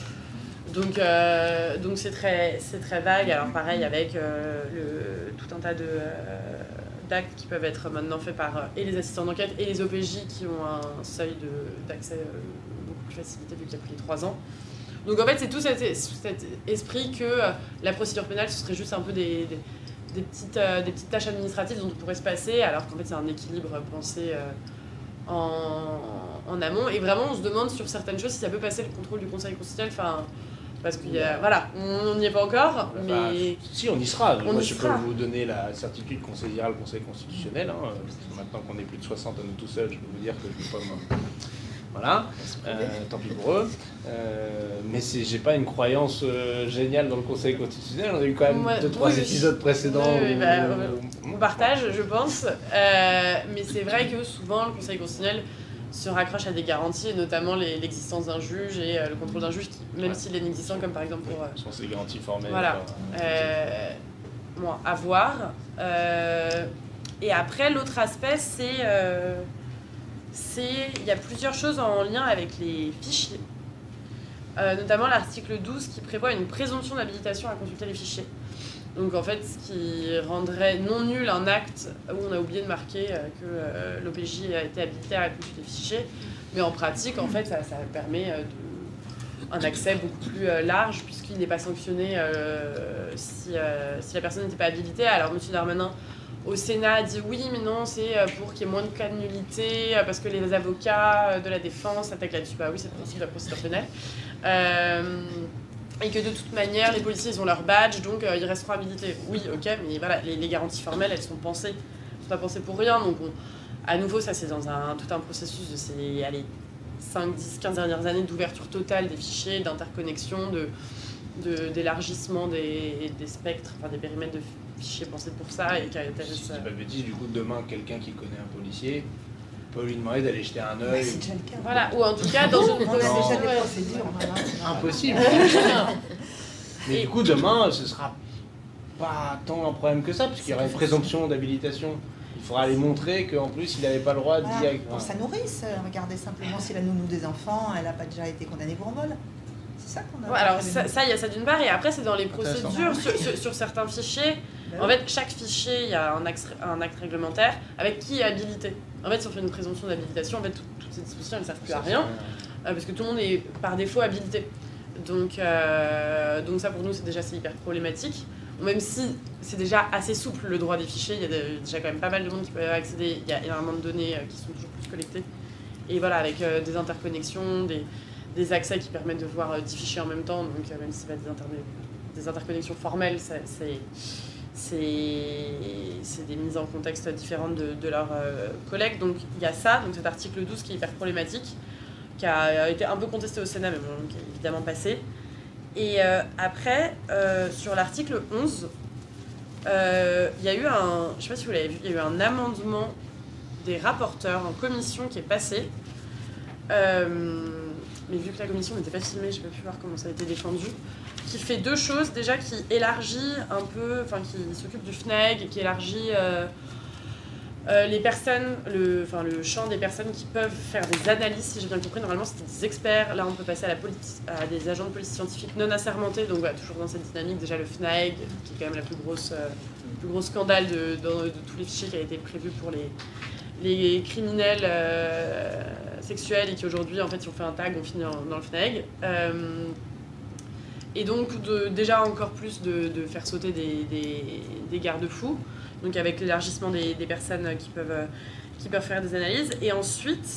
Speaker 2: Donc c'est très vague. Alors pareil, avec tout un tas d'actes qui peuvent être maintenant faits par et les assistants d'enquête et les OPJ qui ont un seuil d'accès beaucoup plus facilité vu qu'il y a plus de 3 ans. Donc en fait, c'est tout cet esprit que la procédure pénale, ce serait juste un peu des petites tâches administratives dont on pourrait se passer, alors qu'en fait c'est un équilibre pensé en amont. Et vraiment, on se demande sur certaines choses si ça peut passer le contrôle du Conseil constitutionnel. Enfin, parce qu'il y a, voilà, on n'y est pas encore, mais...
Speaker 1: Si, on y sera. Moi, je peux vous donner la certitude qu'on saisira le Conseil constitutionnel. Hein. Maintenant qu'on est plus de 60 à nous tout seuls, je peux vous dire que je ne peux pas... Voilà, tant pis pour eux. Mais j'ai pas une croyance géniale dans le Conseil constitutionnel. On a eu quand même 2-3 épisodes précédents.
Speaker 2: On partage, je pense. Mais c'est vrai que souvent, le Conseil constitutionnel se raccroche à des garanties, et notamment l'existence d'un juge et le contrôle d'un juge, même s'il est inexistant, comme par exemple pour...
Speaker 1: Ce sont ces garanties formelles.
Speaker 2: Voilà. À voir. Et après, l'autre aspect, il y a plusieurs choses en lien avec les fichiers. Notamment l'article 12 qui prévoit une présomption d'habilitation à consulter les fichiers. Donc en fait, ce qui rendrait non nul un acte où on a oublié de marquer que l'OPJ a été habilité à consulter les fichiers. Mais en pratique, en fait, ça permet un accès beaucoup plus large, puisqu'il n'est pas sanctionné si la personne n'était pas habilitée. Alors M. Darmanin, au Sénat, a dit oui, mais non, c'est pour qu'il y ait moins de cas de nullité, parce que les avocats de la défense s'attaquent là-dessus. Bah oui, c'est le principe de la procédure pénale. Et que de toute manière, les policiers, ils ont leur badge, donc ils resteront habilités. Oui, ok, mais voilà, les garanties formelles, elles sont pensées. Elles ne sont pas pensées pour rien. Donc, à nouveau, ça, c'est dans tout un processus de ces 5, 10, 15 dernières années d'ouverture totale des fichiers, d'interconnexion, d'élargissement des spectres, enfin des périmètres de fichiers pensés pour ça. Et qui
Speaker 1: si je dis pas de bêtises, du coup, demain, quelqu'un qui connaît un policier peut lui demander d'aller jeter un œil.
Speaker 3: C'est déjà le cas.
Speaker 2: Voilà, ou en tout cas, dans une...
Speaker 3: On a déjà des procédures. Voilà.
Speaker 1: Impossible. Mais du coup, demain, ce sera pas tant un problème que ça, puisqu'il y aura une présomption d'habilitation. Il faudra aller montrer qu'en plus, il n'avait pas le droit d'y aller.
Speaker 3: Pour sa nourrice, regardez simplement si la nounou des enfants, elle n'a pas déjà été condamnée pour vol. C'est ça qu'on a.
Speaker 2: Ouais, alors ça, il y a ça d'une part, et après, c'est dans les procédures, sur certains fichiers. En fait, chaque fichier, il y a un acte réglementaire avec qui est habilité. En fait, si on fait une présomption d'habilitation, en fait, toutes ces dispositions, elles ne servent plus à rien, parce que tout le monde est par défaut habilité. Donc ça, pour nous, c'est hyper problématique. Même si c'est déjà assez souple le droit des fichiers, il y a déjà quand même pas mal de monde qui peut accéder, il y a énormément de données qui sont toujours plus collectées. Et voilà, avec des interconnexions, des accès qui permettent de voir 10 fichiers en même temps, donc même si c'est pas des interconnexions formelles, c'est des mises en contexte différentes de leurs collègues. Donc il y a ça, donc cet article 12 qui est hyper problématique, qui a été un peu contesté au Sénat, mais bon, qui est évidemment passé. Et après, sur l'article 11, il y a eu je sais pas si vous l'avez vu, il y a eu un amendement des rapporteurs en commission qui est passé. Mais vu que la commission n'était pas filmée, je n'ai pas pu voir comment ça a été défendu. Qui fait deux choses, déjà qui élargit un peu, enfin qui s'occupe du FNEG, qui élargit les personnes, le champ des personnes qui peuvent faire des analyses, si j'ai bien compris. Normalement, c'était des experts. Là, on peut passer à des agents de police scientifique non assermentés. Donc, voilà, toujours dans cette dynamique. Déjà, le FNAEG, qui est quand même le plus gros scandale de tous les fichiers qui a été prévu pour les criminels sexuels et qui, aujourd'hui, en fait, si on fait un tag, on finit dans le FNAEG. Et donc, déjà encore plus de faire sauter des garde-fous. Donc avec l'élargissement des personnes qui peuvent faire des analyses. Et ensuite,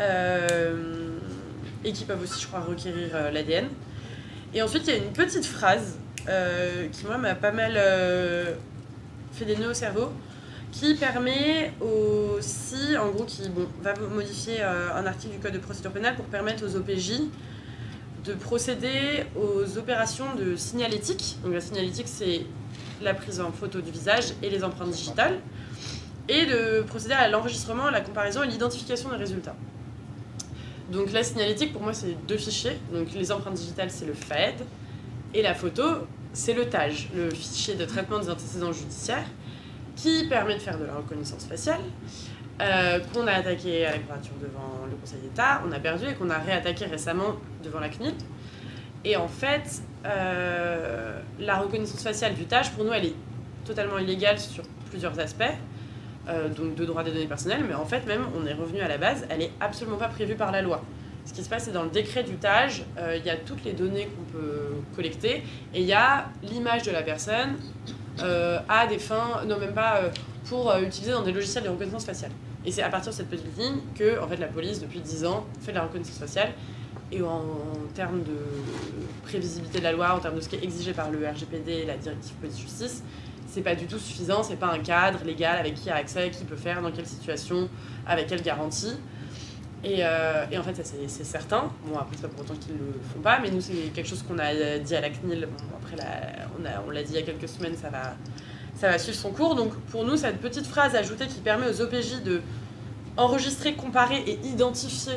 Speaker 2: et qui peuvent aussi, je crois, requérir l'ADN. Et ensuite, il y a une petite phrase qui, moi, m'a pas mal fait des nœuds au cerveau, qui permet aussi, en gros, qui va modifier un article du Code de procédure pénale pour permettre aux OPJ de procéder aux opérations de signalétique. Donc la signalétique, c'est la prise en photo du visage et les empreintes digitales, et de procéder à l'enregistrement, à la comparaison et l'identification des résultats. Donc la signalétique, pour moi, c'est deux fichiers. Donc les empreintes digitales, c'est le FAED, et la photo, c'est le TAJ, le fichier de traitement des antécédents judiciaires, qui permet de faire de la reconnaissance faciale, qu'on a attaqué à la Courature devant le Conseil d'État, on a perdu, et qu'on a réattaqué récemment devant la CNIL. Et en fait, la reconnaissance faciale du TAJ, pour nous, elle est totalement illégale sur plusieurs aspects, donc de droit des données personnelles, mais en fait, même, on est revenu à la base, elle n'est absolument pas prévue par la loi. Ce qui se passe, c'est dans le décret du TAJ, il y a toutes les données qu'on peut collecter, et il y a l'image de la personne à des fins, non même pas pour utiliser dans des logiciels de reconnaissance faciale. Et c'est à partir de cette petite ligne que en fait, la police, depuis 10 ans, fait de la reconnaissance faciale. Et en termes de prévisibilité de la loi, en termes de ce qui est exigé par le RGPD et la directive police-justice, c'est pas du tout suffisant, c'est pas un cadre légal avec qui a accès, qui peut faire, dans quelle situation, avec quelle garantie. Et en fait, ça c'est certain. Bon, après, c'est pas pour autant qu'ils le font pas, mais nous, c'est quelque chose qu'on a dit à la CNIL. Bon, après, on l'a dit il y a quelques semaines, ça va suivre son cours. Donc, pour nous, cette petite phrase ajoutée qui permet aux OPJ de enregistrer, comparer et identifier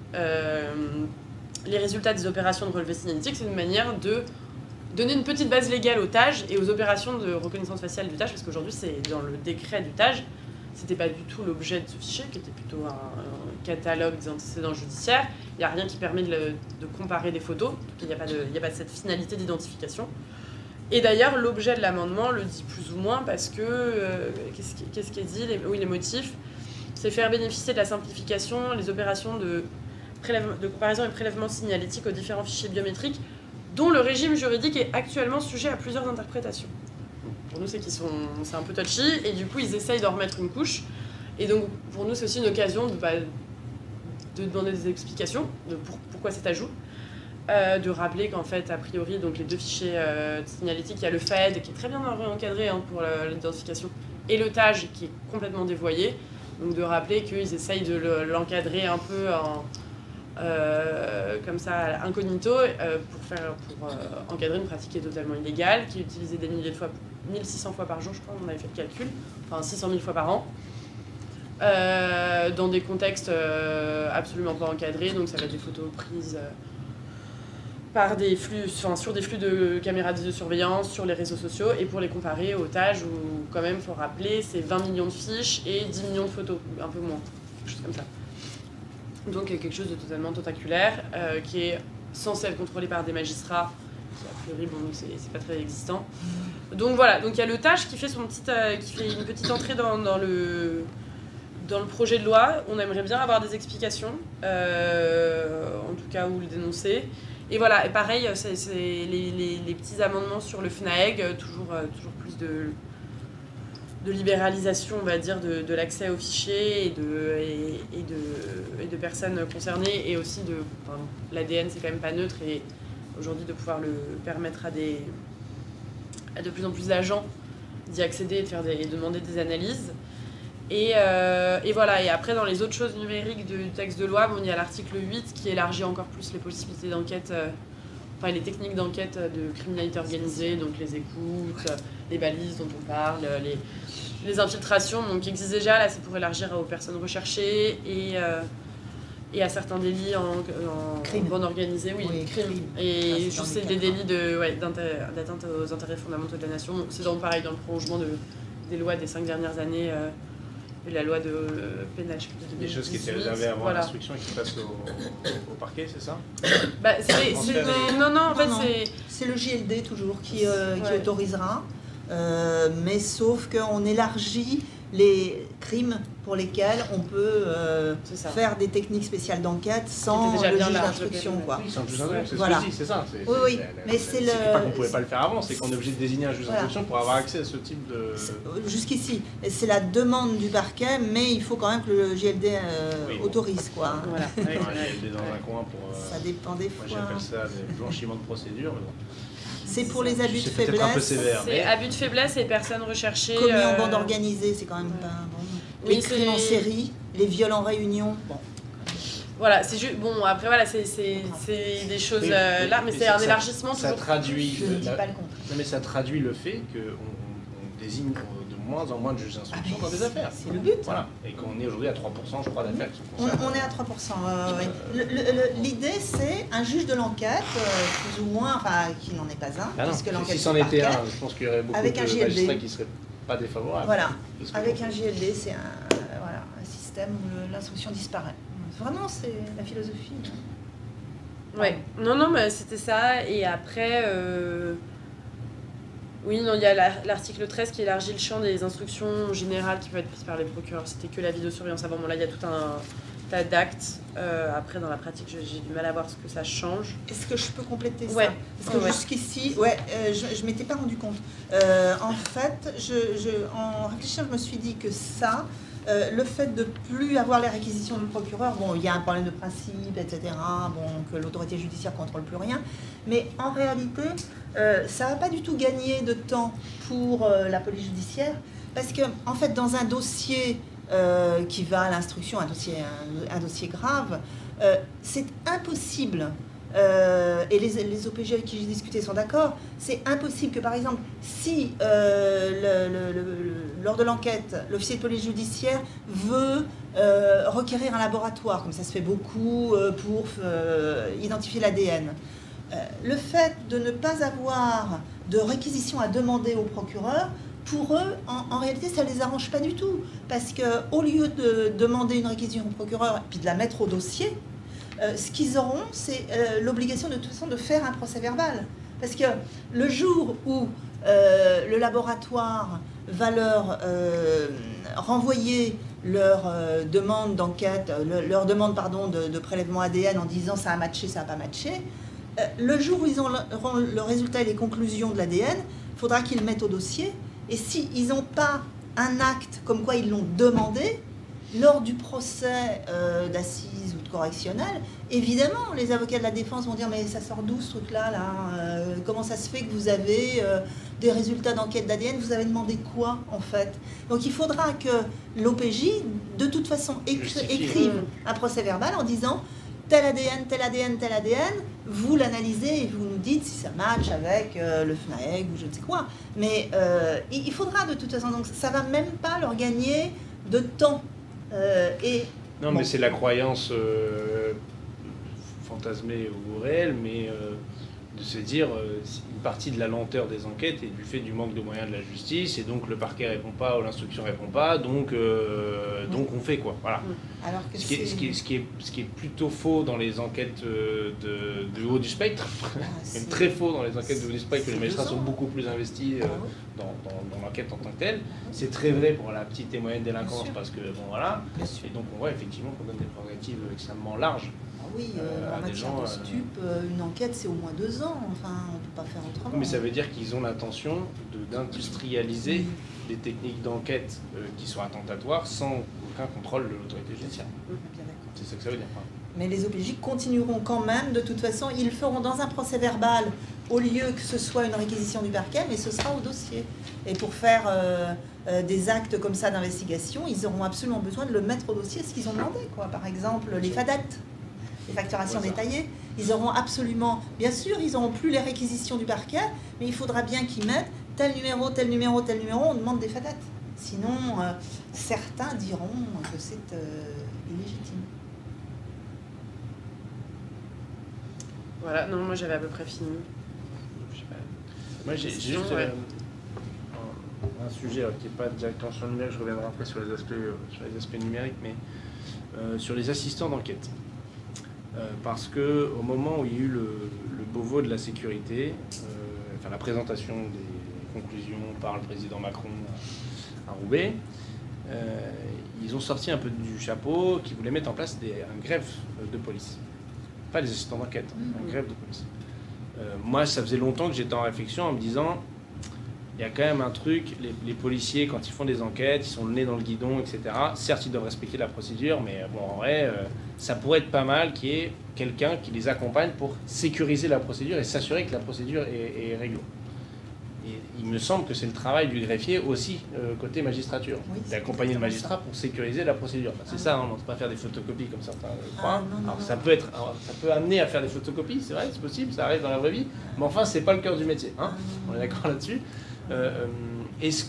Speaker 2: les résultats des opérations de relevé signalétique, c'est une manière de donner une petite base légale au TAJ et aux opérations de reconnaissance faciale du TAJ, parce qu'aujourd'hui, c'est dans le décret du TAJ, c'était pas du tout l'objet de ce fichier, qui était plutôt un catalogue des antécédents judiciaires. Il n'y a rien qui permet de comparer des photos, donc il n'y a pas de cette finalité d'identification. Et d'ailleurs, l'objet de l'amendement le dit plus ou moins, parce que, qu'est-ce qui est dit, les motifs, c'est faire bénéficier de la simplification les opérations de comparaison et prélèvement signalétique aux différents fichiers biométriques, dont le régime juridique est actuellement sujet à plusieurs interprétations. Pour nous, c'est un peu touchy, et du coup, ils essayent d'en remettre une couche. Et donc, pour nous, c'est aussi une occasion de demander des explications de pourquoi cet ajout, de rappeler qu'en fait, a priori, donc les deux fichiers signalétiques, il y a le FAED qui est très bien encadré pour l'identification, et le TAJ qui est complètement dévoyé. Donc, de rappeler qu'ils essayent de l'encadrer un peu comme ça, incognito, pour encadrer une pratique qui est totalement illégale, qui est utilisée des milliers de fois, 1600 fois par jour, je crois, on avait fait le calcul, enfin 600 000 fois par an, dans des contextes absolument pas encadrés, donc ça va être des photos prises par des flux, sur des flux de caméras de surveillance, sur les réseaux sociaux, et pour les comparer aux TAJ où, quand même, il faut rappeler, c'est 20 millions de fiches et 10 millions de photos, un peu moins, quelque chose comme ça. Donc quelque chose de totalement tentaculaire, qui est censé être contrôlé par des magistrats, qui a priori, bon, c'est pas très existant. Donc voilà, donc il y a le TAJ qui fait, qui fait une petite entrée dans le projet de loi. On aimerait bien avoir des explications, en tout cas, ou le dénoncer. Et voilà, et pareil, c'est les petits amendements sur le FNAEG, toujours plus de libéralisation, on va dire, de l'accès aux fichiers et de personnes concernées, et aussi l'ADN, c'est quand même pas neutre, et aujourd'hui de pouvoir le permettre à de plus en plus d'agents d'y accéder et de demander des analyses. Et voilà, et après dans les autres choses numériques du texte de loi, bon, il y a l'article 8 qui élargit encore plus les possibilités d'enquête, enfin les techniques d'enquête de criminalité organisée, donc les écoutes, les balises dont on parle, les infiltrations, donc qui existent déjà, là c'est pour élargir aux personnes recherchées et à certains délits en bande organisée, oui, crime. Et juste c'est des délits d'atteinte aux intérêts fondamentaux de la nation. C'est donc pareil dans le prolongement des lois des 5 dernières années. La loi de pénal, je sais plus, de 2018.
Speaker 1: Des choses qui étaient réservées avant l'instruction et qui passent au parquet, c'est ça?
Speaker 2: Non, en fait,
Speaker 3: c'est le JLD toujours qui autorisera, mais sauf qu'on élargit les crimes pour lesquels on peut faire des techniques spéciales d'enquête sans le juge d'instruction.
Speaker 1: Sans le juge d'instruction, c'est
Speaker 3: voilà.
Speaker 1: ce que je dis, c'est ça.
Speaker 3: Oui, mais c'est
Speaker 1: pas qu'on ne pouvait pas le faire avant, c'est qu'on est obligé de désigner un juge d'instruction pour avoir accès à ce type de...
Speaker 3: Jusqu'ici, c'est la demande du parquet, mais il faut quand même que le JLD autorise, quoi.
Speaker 2: Voilà.
Speaker 1: Il est dans un coin pour...
Speaker 3: Ça dépend des fois.
Speaker 1: Moi j'appelle ça le blanchiment de procédure, mais bon.
Speaker 3: C'est pour les abus de faiblesse.
Speaker 1: Un peu sévère,
Speaker 2: c'est abus de faiblesse et personnes recherchées.
Speaker 3: Commis en bande organisée, c'est quand même pas bon. Les crimes en série, les viols en réunion. Bon.
Speaker 2: Voilà, c'est juste. Bon, après, voilà, c'est des choses là, mais c'est un élargissement
Speaker 1: ça
Speaker 2: toujours.
Speaker 1: Traduit.
Speaker 3: Je ne dis pas le contraire.
Speaker 1: Non, mais ça traduit le fait qu'on désigne de moins en moins de juges d'instruction dans des affaires.
Speaker 3: C'est le but.
Speaker 1: Voilà. Et qu'on est aujourd'hui à 3%, je crois, d'affaires qui sont
Speaker 3: concernées. On est à 3%. L'idée, c'est un juge de l'enquête, plus ou moins, enfin, qui n'en est pas un, puisque l'enquête.
Speaker 1: Si c'en était un, je pense qu'il y aurait beaucoup de magistrats qui ne seraient pas défavorables.
Speaker 3: Voilà. Avec un JLD, c'est un système où l'instruction disparaît. Vraiment, c'est la philosophie.
Speaker 2: Ouais. Non, mais c'était ça. Et après. Oui, non, il y a l'article 13 qui élargit le champ des instructions générales qui peuvent être prises par les procureurs. C'était que la vidéosurveillance avant. Bon, là, il y a tout un tas d'actes. Après, dans la pratique, j'ai du mal à voir ce que ça change.
Speaker 3: Est-ce que je peux compléter ça?
Speaker 2: Ouais.
Speaker 3: Parce que jusqu'ici, je ne m'étais pas rendu compte. En fait, en réfléchissant, je me suis dit que ça... le fait de plus avoir les réquisitions du procureur, bon, il y a un problème de principe, etc., bon, que l'autorité judiciaire ne contrôle plus rien, mais en réalité, ça ne va pas du tout gagner de temps pour la police judiciaire, parce que, en fait, dans un dossier qui va à l'instruction, un dossier grave, c'est impossible. Et les OPJ avec qui j'ai discuté sont d'accord, c'est impossible que, par exemple, si lors de l'enquête, l'officier de police judiciaire veut requérir un laboratoire, comme ça se fait beaucoup pour identifier l'ADN, le fait de ne pas avoir de réquisition à demander au procureur, pour eux, en réalité, ça ne les arrange pas du tout. Parce qu'au lieu de demander une réquisition au procureur et puis de la mettre au dossier, ce qu'ils auront, c'est l'obligation de toute façon de faire un procès verbal. Parce que le jour où le laboratoire va leur renvoyer leur demande d'enquête, leur demande de prélèvement ADN en disant ça a matché, ça n'a pas matché, le jour où ils auront le résultat et les conclusions de l'ADN, il faudra qu'ils le mettent au dossier. Et s'ils n'ont pas un acte comme quoi ils l'ont demandé, lors du procès d'assises ou de correctionnel, évidemment, les avocats de la défense vont dire « mais ça sort d'où ce truc-là comment ça se fait que vous avez des résultats d'enquête d'ADN? Vous avez demandé quoi, en fait ?» Donc il faudra que l'OPJ, de toute façon, écrive un procès verbal en disant « tel ADN, tel ADN, tel ADN, vous l'analysez et vous nous dites si ça match avec le FNAEG ou je ne sais quoi. » Mais il faudra de toute façon, donc ça ne va même pas leur gagner de temps.
Speaker 1: Non, mais c'est la croyance fantasmer ou réel, mais de se dire une partie de la lenteur des enquêtes est du fait du manque de moyens de la justice, et donc le parquet répond pas ou l'instruction répond pas, donc on fait quoi. Voilà.
Speaker 3: Alors que
Speaker 1: Ce qui est plutôt faux dans les enquêtes de haut du spectre, même très faux dans les enquêtes de haut du spectre, que les magistrats sont beaucoup plus investis dans l'enquête en tant que telle. C'est très vrai pour la petite et moyenne délinquance, parce que bon voilà. Et donc on voit effectivement qu'on donne des prérogatives extrêmement larges.
Speaker 3: Oui, en matière de stup, une enquête c'est au moins 2 ans, enfin on ne peut pas faire autrement.
Speaker 1: Mais ça veut dire qu'ils ont l'intention d'industrialiser des techniques d'enquête qui sont attentatoires sans aucun contrôle de l'autorité judiciaire. C'est ça que ça veut dire.
Speaker 3: Mais les OPJ continueront quand même, de toute façon, ils le feront dans un procès verbal, au lieu que ce soit une réquisition du parquet, mais ce sera au dossier. Et pour faire des actes comme ça d'investigation, ils auront absolument besoin de le mettre au dossier, ce qu'ils ont demandé, quoi. Par exemple, les FADAT. Les facturations détaillées, ils auront absolument, bien sûr, ils n'auront plus les réquisitions du parquet, mais il faudra bien qu'ils mettent tel numéro, tel numéro, tel numéro, on demande des FADAT. Sinon, certains diront que c'est illégitime.
Speaker 2: Voilà, non, moi j'avais à peu près fini.
Speaker 1: Moi j'ai juste un sujet qui n'est pas directement sur le numérique, je reviendrai après sur les aspects numériques, mais sur les assistants d'enquête. Parce qu'au moment où il y a eu le Beauvau de la sécurité, enfin la présentation des conclusions par le président Macron à Roubaix, ils ont sorti un peu du chapeau qu'ils voulaient mettre en place un greffe de police. Pas les assistants d'enquête, un greffe de police. Moi, ça faisait longtemps que j'étais en réflexion en me disant, il y a quand même un truc, les policiers, quand ils font des enquêtes, ils sont le nez dans le guidon, etc. Certes, ils doivent respecter la procédure, mais bon, en vrai, ça pourrait être pas mal qu'il y ait quelqu'un qui les accompagne pour sécuriser la procédure et s'assurer que la procédure est réglée. Et il me semble que c'est le travail du greffier aussi, côté magistrature, d'accompagner le magistrat pour sécuriser la procédure. Enfin, c'est ça, hein, on ne peut pas faire des photocopies comme certains le croient. Alors, ça peut amener à faire des photocopies, c'est vrai, c'est possible, ça arrive dans la vraie vie, mais enfin, c'est pas le cœur du métier. Hein, on est d'accord là-dessus. Est-ce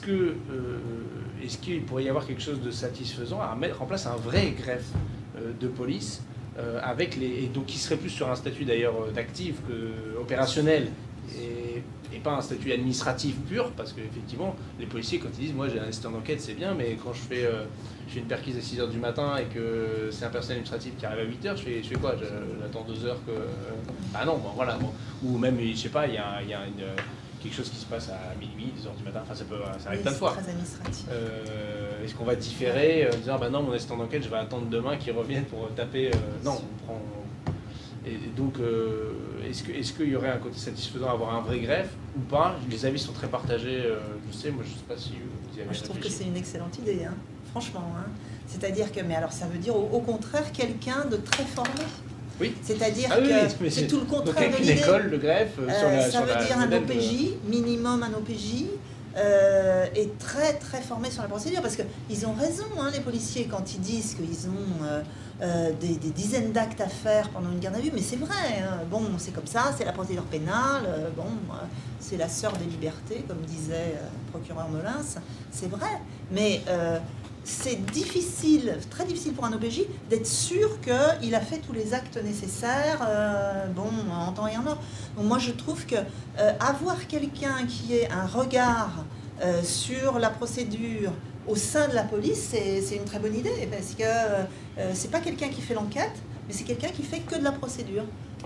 Speaker 1: qu'il pourrait y avoir quelque chose de satisfaisant à mettre en place un vrai greffe de police et donc qui serait plus sur un statut d'ailleurs d'actif que opérationnel et pas un statut administratif pur, parce qu'effectivement les policiers quand ils disent moi j'ai un assistant d'enquête c'est bien, mais quand je fais une perquise à 6h du matin et que c'est un personnel administratif qui arrive à 8h, je fais quoi, j'attends 2 heures que... Ah non, bon, voilà, bon. Ou même je sais pas, il y a quelque chose qui se passe à minuit, 2h du matin, enfin ça arrive plein de fois.
Speaker 3: Très administratif.
Speaker 1: Est-ce qu'on va différer, disant bah non, mon assistant d'enquête, je vais attendre demain qu'il revienne pour taper. Non, on prend. Et donc, est-ce qu'il y aurait un côté satisfaisant à avoir un vrai greffe ou pas? Les avis sont très partagés, je sais, moi je sais pas si vous y avez réfléchi.
Speaker 3: Je trouve que c'est une excellente idée, hein, franchement. Hein. C'est-à-dire que, mais alors ça veut dire au contraire quelqu'un de très formé. Oui. C'est-à-dire que c'est tout le contraire de l'idée.
Speaker 1: Une école de greffe
Speaker 3: ça veut dire un OPJ, minimum un OPJ, est très très formé sur la procédure, parce qu'ils ont raison, hein, les policiers, quand ils disent qu'ils ont des dizaines d'actes à faire pendant une garde à vue, mais c'est vrai, hein, bon, c'est comme ça, c'est la procédure pénale, bon, c'est la sœur des libertés, comme disait le procureur Molins, c'est vrai, mais... c'est difficile, très difficile pour un OPJ d'être sûr qu'il a fait tous les actes nécessaires, bon, en temps et en heure. Donc moi je trouve que avoir quelqu'un qui ait un regard sur la procédure au sein de la police, c'est une très bonne idée, parce que c'est pas quelqu'un qui fait l'enquête, mais c'est quelqu'un qui fait que de la procédure.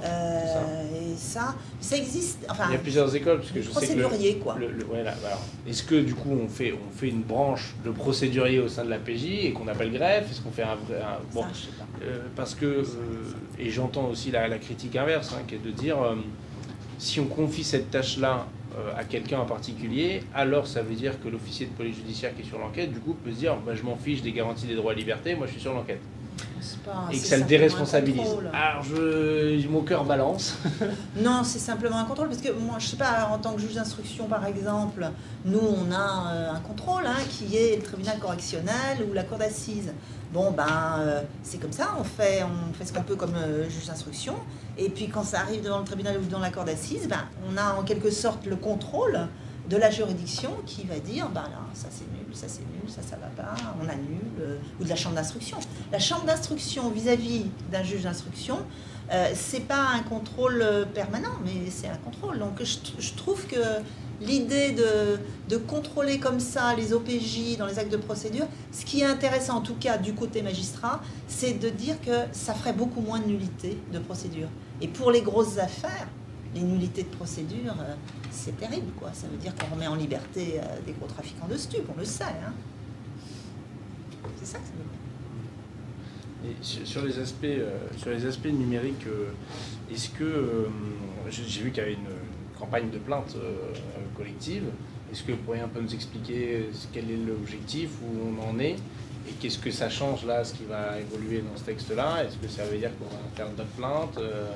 Speaker 3: Et ça existe. Enfin,
Speaker 1: il y a plusieurs écoles, parce que je sais que
Speaker 3: quoi.
Speaker 1: Est-ce que du coup on fait une branche de procédurier au sein de la PJ et qu'on appelle greffe? Est-ce qu'on fait un vrai bon, ça, je sais pas. Parce que et j'entends aussi la critique inverse, hein, qui est de dire si on confie cette tâche-là à quelqu'un en particulier, alors ça veut dire que l'officier de police judiciaire qui est sur l'enquête, du coup, peut se dire bah, je m'en fiche des garanties des droits et libertés, moi je suis sur l'enquête. Et que ça le déresponsabilise. Alors mon cœur balance.
Speaker 3: Non, c'est simplement un contrôle, parce que moi, je sais pas, en tant que juge d'instruction par exemple, nous on a un contrôle, hein, qui est le tribunal correctionnel ou la cour d'assises. Bon ben c'est comme ça, on fait ce qu'on peut comme juge d'instruction, et puis quand ça arrive devant le tribunal ou devant la cour d'assises, ben, on a en quelque sorte le contrôle de la juridiction qui va dire ben là, ça c'est nul, ça va pas, on annule, ou de la chambre d'instruction. La chambre d'instruction vis-à-vis d'un juge d'instruction, C'est pas un contrôle permanent, mais c'est un contrôle. Donc je trouve que l'idée de contrôler comme ça les OPJ dans les actes de procédure, ce qui est intéressant en tout cas du côté magistrat, c'est de dire que ça ferait beaucoup moins de nullité de procédure. Et pour les grosses affaires, les nullités de procédure, c'est terrible, quoi. Ça veut dire qu'on remet en liberté des gros trafiquants de stupes, on le sait. Hein. C'est ça que ça veut dire.
Speaker 1: Et sur les aspects numériques, est-ce que j'ai vu qu'il y avait une campagne de plainte collective. Est-ce que vous pourriez un peu nous expliquer quel est l'objectif, où on en est, et qu'est-ce que ça change là, ce qui va évoluer dans ce texte-là? Est-ce que ça veut dire qu'on va faire d'autres plaintes?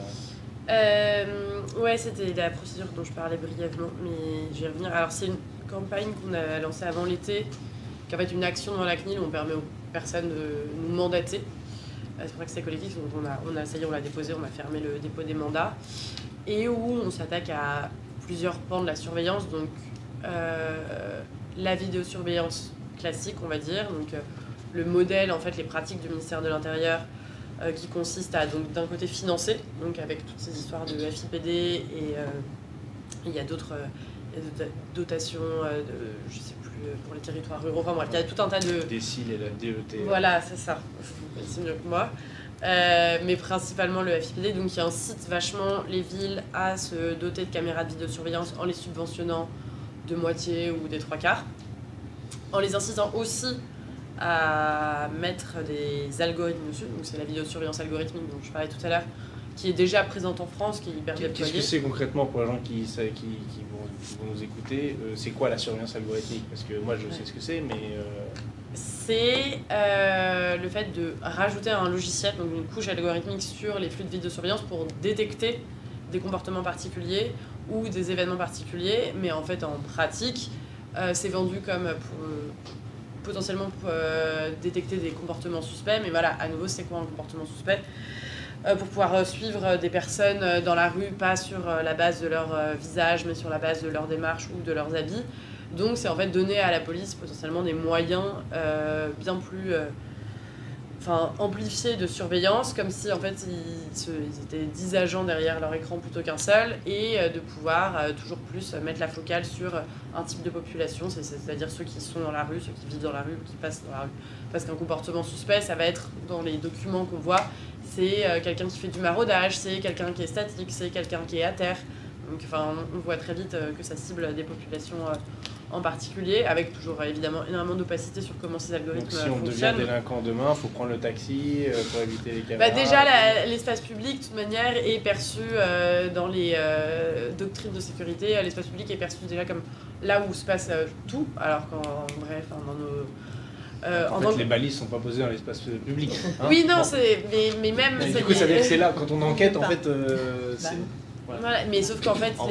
Speaker 2: Ouais, c'était la procédure dont je parlais brièvement, mais je vais y revenir. Alors c'est une campagne qu'on a lancée avant l'été, qui est en fait une action dans la CNIL où on permet aux personnes de nous mandater. C'est pour ça que c'est collectif, donc ça y est, on l'a déposé, on a fermé le dépôt des mandats, et où on s'attaque à plusieurs pans de la surveillance, donc la vidéosurveillance classique, on va dire, donc le modèle, en fait, les pratiques du ministère de l'Intérieur, qui consiste à, donc, d'un côté, financer, donc avec toutes ces histoires de FIPD, et il y a d'autres dotations, je sais plus, pour les territoires ruraux, enfin bref, il y a tout un tas de...
Speaker 1: DECIL et la DET.
Speaker 2: Voilà, c'est ça, c'est mieux que moi. Mais principalement le FIPD, donc qui incite vachement les villes à se doter de caméras de vidéosurveillance en les subventionnant de moitié ou des 3/4, en les incitant aussi à mettre des algorithmes dessus, donc c'est la vidéosurveillance algorithmique dont je parlais tout à l'heure, qui est déjà présente en France, qui est hyper déployée.
Speaker 1: Qu'est-ce que c'est concrètement pour les gens qui vont nous écouter? C'est quoi la surveillance algorithmique? Parce que moi je sais ce que c'est, mais...
Speaker 2: C'est le fait de rajouter un logiciel, donc une couche algorithmique sur les flux de vidéosurveillance pour détecter des comportements particuliers ou des événements particuliers, mais en fait en pratique c'est vendu comme potentiellement pour détecter des comportements suspects, mais voilà, à nouveau c'est quoi un comportement suspect? Pour pouvoir suivre des personnes dans la rue, pas sur la base de leur visage, mais sur la base de leur démarche ou de leurs habits. Donc c'est en fait donner à la police potentiellement des moyens bien plus amplifiés de surveillance, comme si en fait ils étaient 10 agents derrière leur écran plutôt qu'un seul, et de pouvoir toujours plus mettre la focale sur un type de population, c'est-à-dire ceux qui sont dans la rue, ceux qui vivent dans la rue ou qui passent dans la rue. Parce qu'un comportement suspect, ça va être dans les documents qu'on voit, c'est quelqu'un qui fait du maraudage, c'est quelqu'un qui est statique, c'est quelqu'un qui est à terre. Donc on voit très vite que ça cible des populations en particulier, avec toujours évidemment énormément d'opacité sur comment ces algorithmes fonctionnent.
Speaker 1: Donc si on devient délinquant demain, il faut prendre le taxi pour éviter les caméras.
Speaker 2: Déjà, l'espace public, de toute manière, est perçu dans les doctrines de sécurité. L'espace public est perçu déjà comme là où se passe tout, alors qu'en bref, dans nos...
Speaker 1: en fait, les balises sont pas posées dans l'espace public. Hein,
Speaker 2: oui, non,
Speaker 1: bon.
Speaker 2: mais même...
Speaker 1: Mais du coup, ça veut dire que c'est là, quand on enquête, en fait, c'est...
Speaker 2: Voilà, mais sauf qu'en fait,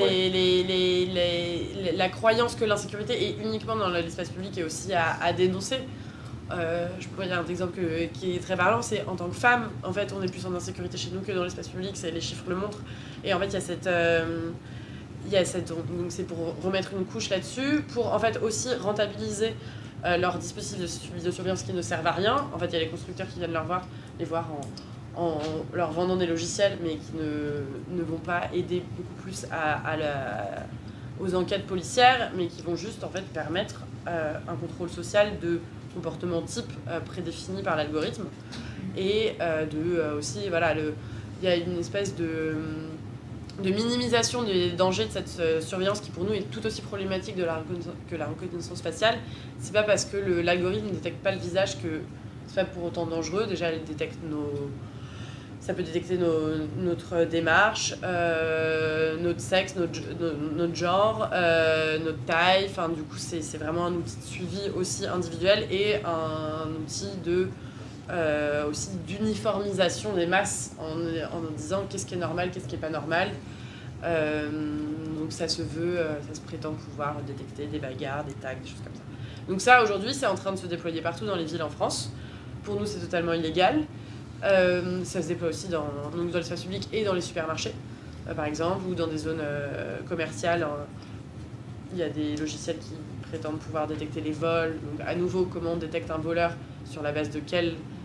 Speaker 2: la croyance que l'insécurité est uniquement dans l'espace public est aussi à dénoncer. Je pourrais dire un exemple qui est très parlant, c'est en tant que femme, en fait, on est plus en insécurité chez nous que dans l'espace public, les chiffres le montrent. Et en fait, il y a cette donc c'est pour remettre une couche là-dessus, pour en fait aussi rentabiliser leurs dispositifs de vidéosurveillance qui ne servent à rien. En fait, il y a les constructeurs qui viennent les voir en leur vendant des logiciels, mais qui ne vont pas aider beaucoup plus aux enquêtes policières, mais qui vont juste en fait permettre un contrôle social de comportement type prédéfini par l'algorithme, et aussi voilà, il y a une espèce de minimisation des dangers de cette surveillance qui pour nous est tout aussi problématique que la reconnaissance faciale. C'est pas parce que l'algorithme ne détecte pas le visage que c'est pas pour autant dangereux. Déjà, elle détecte ça peut détecter notre démarche, notre sexe, notre genre, notre taille. Enfin, du coup, c'est vraiment un outil de suivi aussi individuel et un outil aussi d'uniformisation des masses en disant qu'est-ce qui est normal, qu'est-ce qui n'est pas normal. Donc ça se prétend pouvoir détecter des bagarres, des tags, des choses comme ça. Donc ça, aujourd'hui, c'est en train de se déployer partout dans les villes en France. Pour nous, c'est totalement illégal. Ça se déploie aussi dans l'espace public et dans les supermarchés, par exemple, ou dans des zones commerciales. Il y a des logiciels qui prétendent pouvoir détecter les vols. Donc, à nouveau, comment on détecte un voleur, sur la base de quelle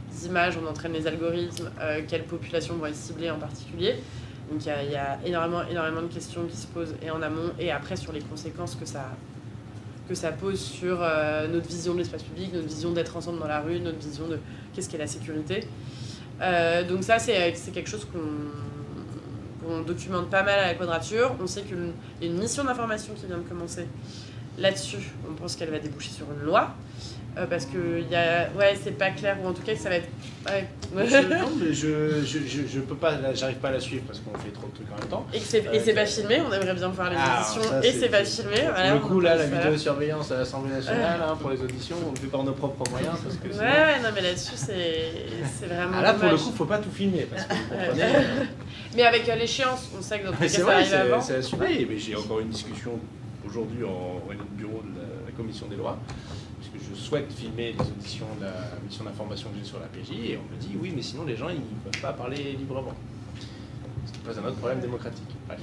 Speaker 2: images on entraîne les algorithmes, quelles populations vont être ciblées en particulier. Donc il y a énormément de questions qui se posent et en amont et après sur les conséquences que ça pose sur notre vision de l'espace public, notre vision d'être ensemble dans la rue, notre vision de qu'est-ce qu'est la sécurité. Donc ça, c'est quelque chose qu'on documente pas mal à la Quadrature. On sait qu'il y a une mission d'information qui vient de commencer là-dessus. On pense qu'elle va déboucher sur une loi. Parce que c'est pas clair, ou en tout cas que ça va être... Ouais.
Speaker 1: Non, mais je peux pas, j'arrive pas à la suivre parce qu'on fait trop de trucs en même temps.
Speaker 2: Et c'est pas filmé, on aimerait bien voir les auditions, et c'est pas filmé.
Speaker 1: Pour le coup, là, la vidéosurveillance à l'Assemblée nationale, pour les auditions, on le fait par nos propres moyens. Parce que sinon...
Speaker 2: non, mais là-dessus, c'est vraiment
Speaker 1: là,
Speaker 2: dommage.
Speaker 1: pour le coup, faut pas tout filmer, parce que vous comprenez...
Speaker 2: Mais avec l'échéance, on sait que dans tous les cas,
Speaker 1: ça arrive avant.
Speaker 2: C'est
Speaker 1: assumé, mais j'ai encore une discussion aujourd'hui au bureau de la Commission des lois. Je souhaite filmer les auditions de la mission d'information que j'ai sur la PJ et on me dit oui mais sinon les gens ils ne peuvent pas parler librement. Ce qui pose un autre problème démocratique. Bref.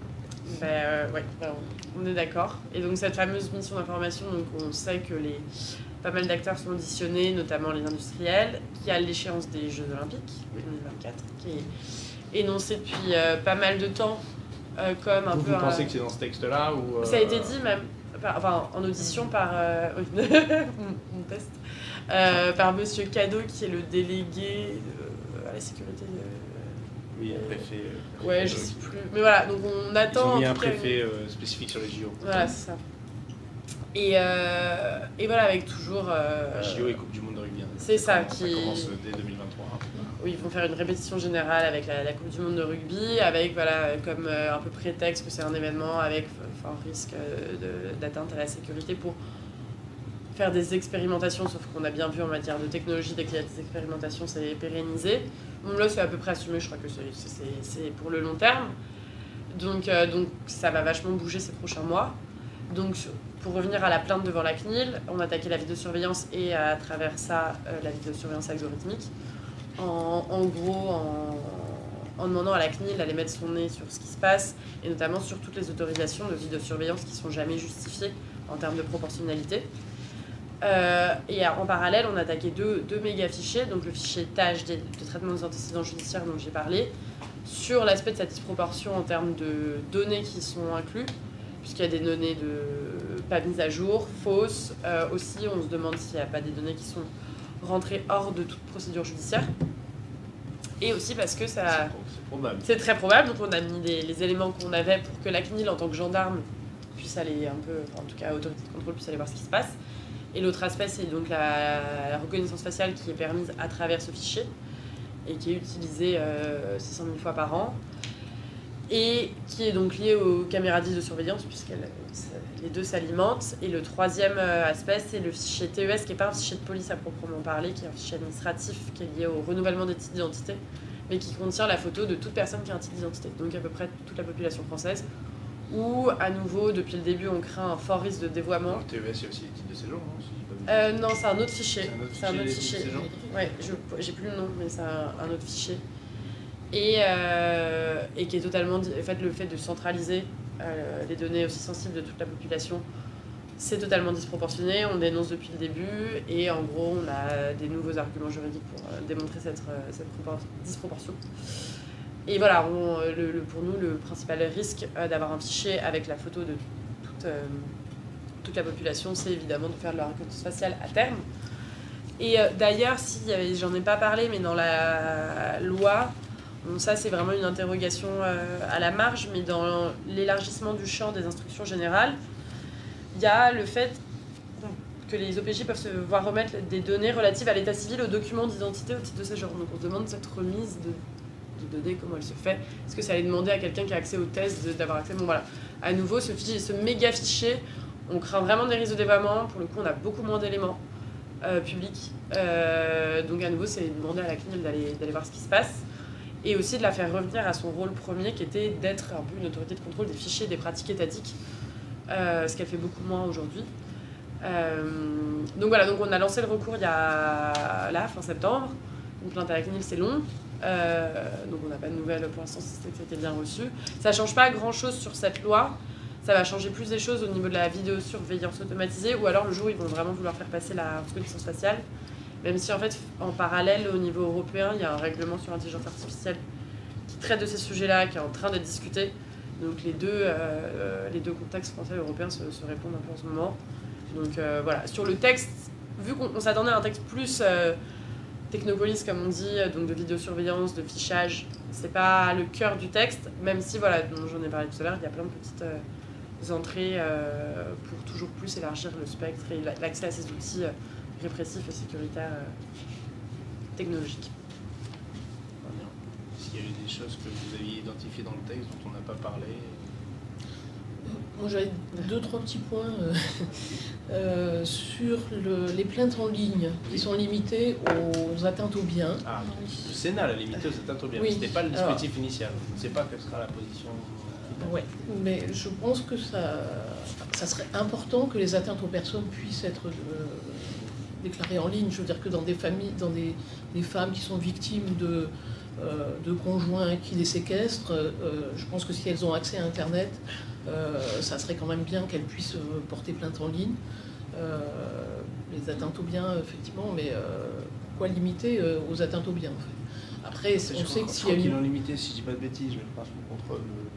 Speaker 2: On est d'accord. Et donc cette fameuse mission d'information, donc on sait que pas mal d'acteurs sont auditionnés, notamment les industriels, qui a l'échéance des Jeux Olympiques 2024, qui est énoncée depuis pas mal de temps comme un peu...
Speaker 1: Vous pensez que c'est dans ce texte-là ou
Speaker 2: Ça a été dit même. En audition par mon test par Monsieur Cadeau qui est le délégué à la sécurité.
Speaker 1: Oui, un préfet.
Speaker 2: Ouais, je sais plus. Mais voilà, donc on attend.
Speaker 1: Ils ont mis un préfet spécifique sur les JO.
Speaker 2: Voilà, c'est ça. Et voilà, avec toujours.
Speaker 1: JO et Coupe du Monde de rugby.
Speaker 2: C'est ça
Speaker 1: qui. Ça commence dès 2023.
Speaker 2: Oui, ils vont faire une répétition générale avec la Coupe du Monde de rugby, avec comme un peu prétexte que c'est un événement avec fort risque d'atteinte à la sécurité pour faire des expérimentations, sauf qu'on a bien vu en matière de technologie, dès qu'il y a des expérimentations, c'est pérennisé. Bon, là, c'est à peu près assumé, je crois que c'est pour le long terme. Donc ça va vachement bouger ces prochains mois. Donc, pour revenir à la plainte devant la CNIL, on a attaqué la vidéosurveillance et à travers ça, la vidéosurveillance algorithmique. En gros, en demandant à la CNIL d'aller mettre son nez sur ce qui se passe, et notamment sur toutes les autorisations de vidéosurveillance qui ne sont jamais justifiées en termes de proportionnalité. Et en parallèle, on a attaqué deux méga fichiers, donc le fichier TAGE de traitement des antécédents judiciaires dont j'ai parlé, sur l'aspect de sa disproportion en termes de données qui sont inclus, puisqu'il y a des données pas mises à jour, fausses. Aussi, on se demande s'il n'y a pas des données qui sont rentrées hors de toute procédure judiciaire. Et aussi parce que ça... C'est très probable, donc on a mis les éléments qu'on avait pour que la CNIL, en tant que gendarme, puisse aller un peu, en tout cas autorité de contrôle, puisse aller voir ce qui se passe. Et l'autre aspect, c'est donc la reconnaissance faciale qui est permise à travers ce fichier et qui est utilisée 600 000 fois par an et qui est donc liée aux caméras de surveillance puisque les deux s'alimentent. Et le troisième aspect, c'est le fichier TES qui n'est pas un fichier de police à proprement parler, qui est un fichier administratif qui est lié au renouvellement des titres d'identité, mais qui contient la photo de toute personne qui a un titre d'identité, donc à peu près toute la population française. Où, à nouveau, depuis le début, on craint un fort risque de dévoiement.
Speaker 1: Le TES, il y a aussi les titres de séjour,
Speaker 2: non Non, c'est un autre fichier.
Speaker 1: C'est un autre fichier.
Speaker 2: Ouais, j'ai plus le nom, mais c'est un autre fichier. Et qui est totalement... En fait, le fait de centraliser les données aussi sensibles de toute la population, c'est totalement disproportionné. On dénonce depuis le début. Et en gros, on a des nouveaux arguments juridiques pour démontrer cette disproportion. Et voilà, pour nous, le principal risque d'avoir un fichier avec la photo de toute la population, c'est évidemment de faire de la reconnaissance faciale à terme. Et d'ailleurs, j'en ai pas parlé, mais dans la loi, ça c'est vraiment une interrogation à la marge, mais dans l'élargissement du champ des instructions générales, il y a le fait que les OPJ peuvent se voir remettre des données relatives à l'état civil, aux documents d'identité, au titre de séjour. Donc on se demande cette remise de données, comment elle se fait. Est-ce que ça allait demander à quelqu'un qui a accès aux tests d'avoir accès? Bon voilà, à nouveau, ce méga fichier, on craint vraiment des risques de dévoiement. Pour le coup, on a beaucoup moins d'éléments publics. Donc à nouveau, c'est demander à la CNIL d'aller voir ce qui se passe. Et aussi de la faire revenir à son rôle premier, qui était d'être un peu une autorité de contrôle des fichiers, des pratiques étatiques, ce qu'elle fait beaucoup moins aujourd'hui. Donc voilà, donc on a lancé le recours il y a fin septembre. Une plainte à la CNIL, c'est long. Donc on n'a pas de nouvelles pour l'instant, si c'était bien reçu. Ça ne change pas grand-chose sur cette loi. Ça va changer plus des choses au niveau de la vidéosurveillance automatisée, ou alors le jour où ils vont vraiment vouloir faire passer la reconnaissance faciale. Même si en fait, en parallèle, au niveau européen, il y a un règlement sur l'intelligence artificielle qui traite de ces sujets-là, qui est en train d'être discuté. Donc les deux contextes français et européens se répondent un peu en ce moment. Donc voilà, sur le texte, vu qu'on s'attendait à un texte plus technopolis, comme on dit, donc de vidéosurveillance, de fichage, c'est pas le cœur du texte, même si, voilà, dont j'en ai parlé tout à l'heure, il y a plein de petites entrées pour toujours plus élargir le spectre et l'accès à ces outils répressifs et sécuritaires technologiques.
Speaker 1: S'il y a eu des choses que vous aviez identifiées dans le texte dont on n'a pas parlé?
Speaker 4: Moi j'avais 2-3 petits points sur les plaintes en ligne qui sont limitées aux atteintes aux biens.
Speaker 1: Ah, le Sénat l'a limité aux atteintes aux biens,
Speaker 4: Oui.
Speaker 1: c'était pas le dispositif initial. Je ne sais pas quelle sera la position.
Speaker 4: Ouais, mais je pense que ça serait important que les atteintes aux personnes puissent être déclarées en ligne. Je veux dire que dans des familles, dans des femmes qui sont victimes de conjoints qui les séquestrent, je pense que si elles ont accès à Internet, ça serait quand même bien qu'elles puissent porter plainte en ligne. Les atteintes aux biens, effectivement, mais pourquoi limiter aux atteintes aux biens en fait. Après, on sait que s'il y a
Speaker 5: qu'ils l'ont limité, si je dis pas de bêtises, mais je pense au contrôle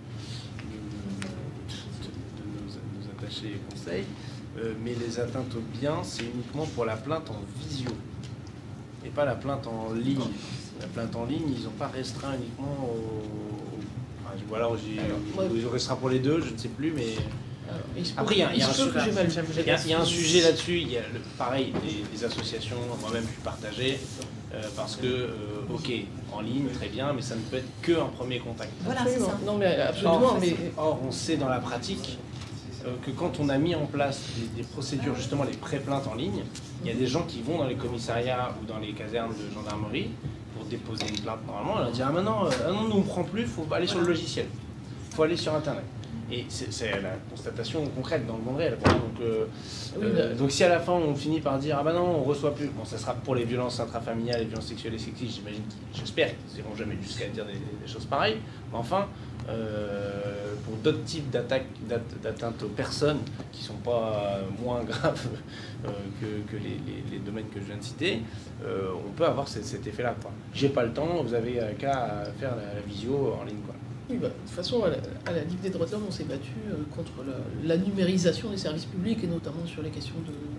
Speaker 5: de nos attachés conseils, mais les atteintes aux biens, c'est uniquement pour la plainte en visio, et pas la plainte en ligne. La plainte en ligne, ils n'ont pas restreint uniquement ou alors ils restreint pour les deux, je ne sais plus, mais... Après, il y a un sujet là-dessus, il y a pareil, des associations, moi-même je suis partagé, parce que, ok, en ligne, très bien, mais ça ne peut être qu'un premier contact.
Speaker 3: Voilà, c'est ça.
Speaker 4: Non, mais absolument.
Speaker 1: Or, on sait dans la pratique que quand on a mis en place des procédures, justement les pré-plaintes en ligne, il y a des gens qui vont dans les commissariats ou dans les casernes de gendarmerie pour déposer une plainte normalement, on leur dit « Ah non, nous on ne prend plus, il faut aller sur le logiciel, il faut aller sur Internet ». Et c'est la constatation concrète dans le monde réel. Donc si à la fin on finit par dire « Ah bah non, on ne reçoit plus », bon ça sera pour les violences intrafamiliales, les violences sexuelles et sexistes, j'imagine, j'espère qu'ils n'iront jamais jusqu'à dire des choses pareilles, mais enfin, pour d'autres types d'atteintes aux personnes qui ne sont pas moins graves que les domaines que je viens de citer, on peut avoir cet effet-là. J'ai pas le temps, vous avez qu'à faire la visio en ligne.
Speaker 4: Oui, de toute façon, à la Ligue des droits de l'homme, on s'est battu contre la numérisation des services publics, et notamment sur les questions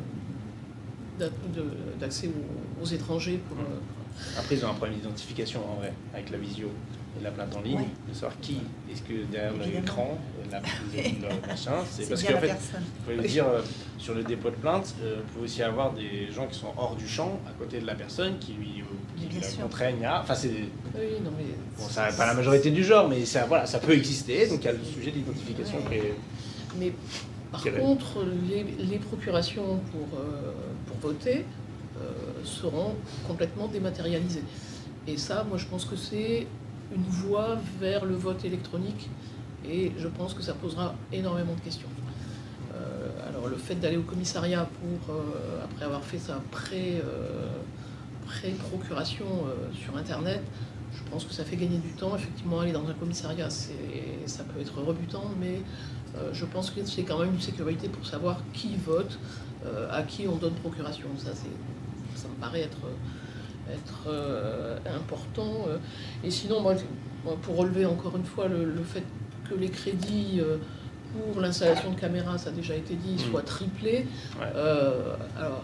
Speaker 4: d'accès aux étrangers.
Speaker 1: Après, ils ont un problème d'identification en vrai, avec la visio et la plainte en ligne, de savoir qui est-ce que derrière l'écran, le machin, c'est parce qu'en fait, il faut le dire, sur le dépôt de plainte, vous pouvez aussi avoir des gens qui sont hors du champ, à côté de la personne, qui la contraignent à... Enfin, c'est...
Speaker 4: Oui, non, mais...
Speaker 1: Bon, ça n'est pas la majorité du genre, mais ça, voilà, ça peut exister, donc il y a le sujet de l'identification qui est...
Speaker 4: Mais par contre, les procurations pour voter seront complètement dématérialisées. Et ça, moi, je pense que c'est une voie vers le vote électronique, et je pense que ça posera énormément de questions. Alors, le fait d'aller au commissariat après avoir fait sa pré-procuration sur Internet, je pense que ça fait gagner du temps. Effectivement, aller dans un commissariat, ça peut être rebutant, mais je pense que c'est quand même une sécurité pour savoir qui vote, à qui on donne procuration. Ça me paraît être important. Et sinon, moi, pour relever encore une fois le fait que les crédits pour l'installation de caméras, ça a déjà été dit, soient triplés. Alors,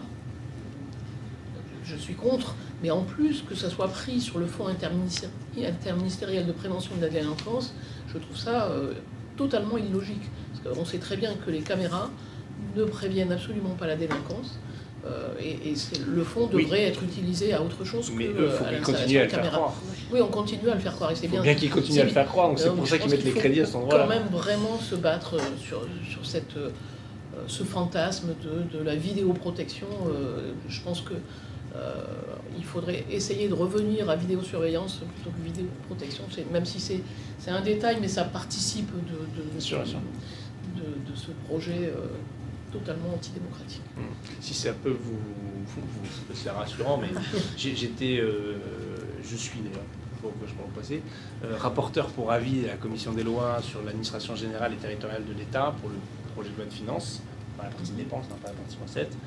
Speaker 4: je suis contre, mais en plus que ça soit pris sur le fonds interministériel de prévention de la délinquance, je trouve ça totalement illogique. Parce qu'on sait très bien que les caméras ne préviennent absolument pas la délinquance. Et le fonds devrait être utilisé à autre chose que à l'installation de caméras. Oui, on continue à le faire croire, et c'est bien.
Speaker 1: Bien qu'ils continuent à le faire croire, donc c'est pour ça qu'ils mettent les crédits à cet endroit-là.
Speaker 4: Il faut quand même vraiment se battre sur ce fantasme de la vidéoprotection. Je pense que il faudrait essayer de revenir à vidéosurveillance plutôt que vidéoprotection. Même si c'est un détail, mais ça participe de ce projet totalement antidémocratique.
Speaker 1: Si ça peut c'est rassurant, mais je suis d'ailleurs, pour que je peux en passer, rapporteur pour avis à la commission des lois sur l'administration générale et territoriale de l'État pour le projet de loi de finances, pas la partie dépenses, pas la partie recette.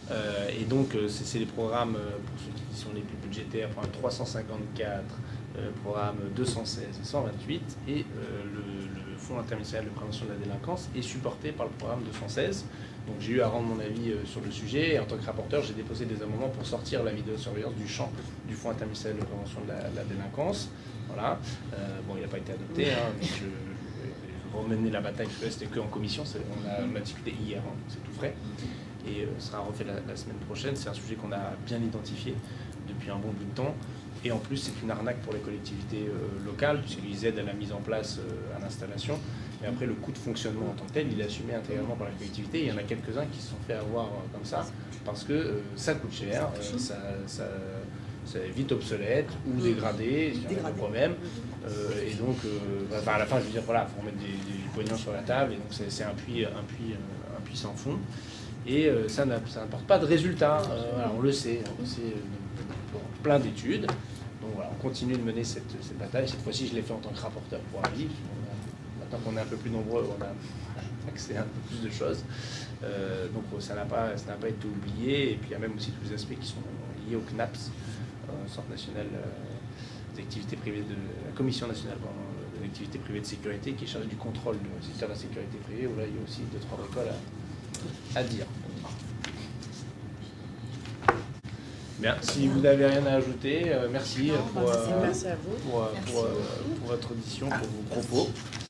Speaker 1: Et donc, c'est les programmes, pour ceux qui sont les plus budgétaires, programme 354, programme 216 et 128, et le Fonds interministériel de prévention de la délinquance est supporté par le programme 216. Donc j'ai eu à rendre mon avis sur le sujet, et en tant que rapporteur, j'ai déposé des amendements pour sortir la vidéosurveillance du champ du Fonds interministériel de prévention de la délinquance. Voilà. Bon, il n'a pas été adopté, hein, mais je remener la bataille, parce que c'était qu'en commission, on a discuté hier, hein, c'est tout frais, et ça sera refait la semaine prochaine. C'est un sujet qu'on a bien identifié depuis un bon bout de temps, et en plus c'est une arnaque pour les collectivités locales, puisqu'ils aident à la mise en place, à l'installation, et après le coût de fonctionnement en tant que tel, il est assumé intégralement par la collectivité. Il y en a quelques-uns qui se sont fait avoir comme ça, parce que ça coûte cher, c'est vite obsolète ou dégradé, il y a un problème. Et donc, à la fin, je veux dire, voilà, il faut remettre du pognon sur la table, et donc c'est un puits sans fond. Et ça n'apporte pas de résultat, voilà, on le sait, pour plein d'études. Donc voilà, on continue de mener cette bataille. Cette fois-ci, je l'ai fait en tant que rapporteur pour avis. Maintenant qu'on est un peu plus nombreux, on a accès à un peu plus de choses. Donc ça n'a pas été oublié. Et puis il y a même aussi tous les aspects qui sont liés au CNAPS, Centre national des activités privées la Commission nationale de l'activité privée de sécurité, qui est chargée du contrôle du secteur de la sécurité privée, où là il y a aussi 2-3 bricoles à dire. Bien, si vous n'avez rien à ajouter, merci pour votre audition, pour vos propos.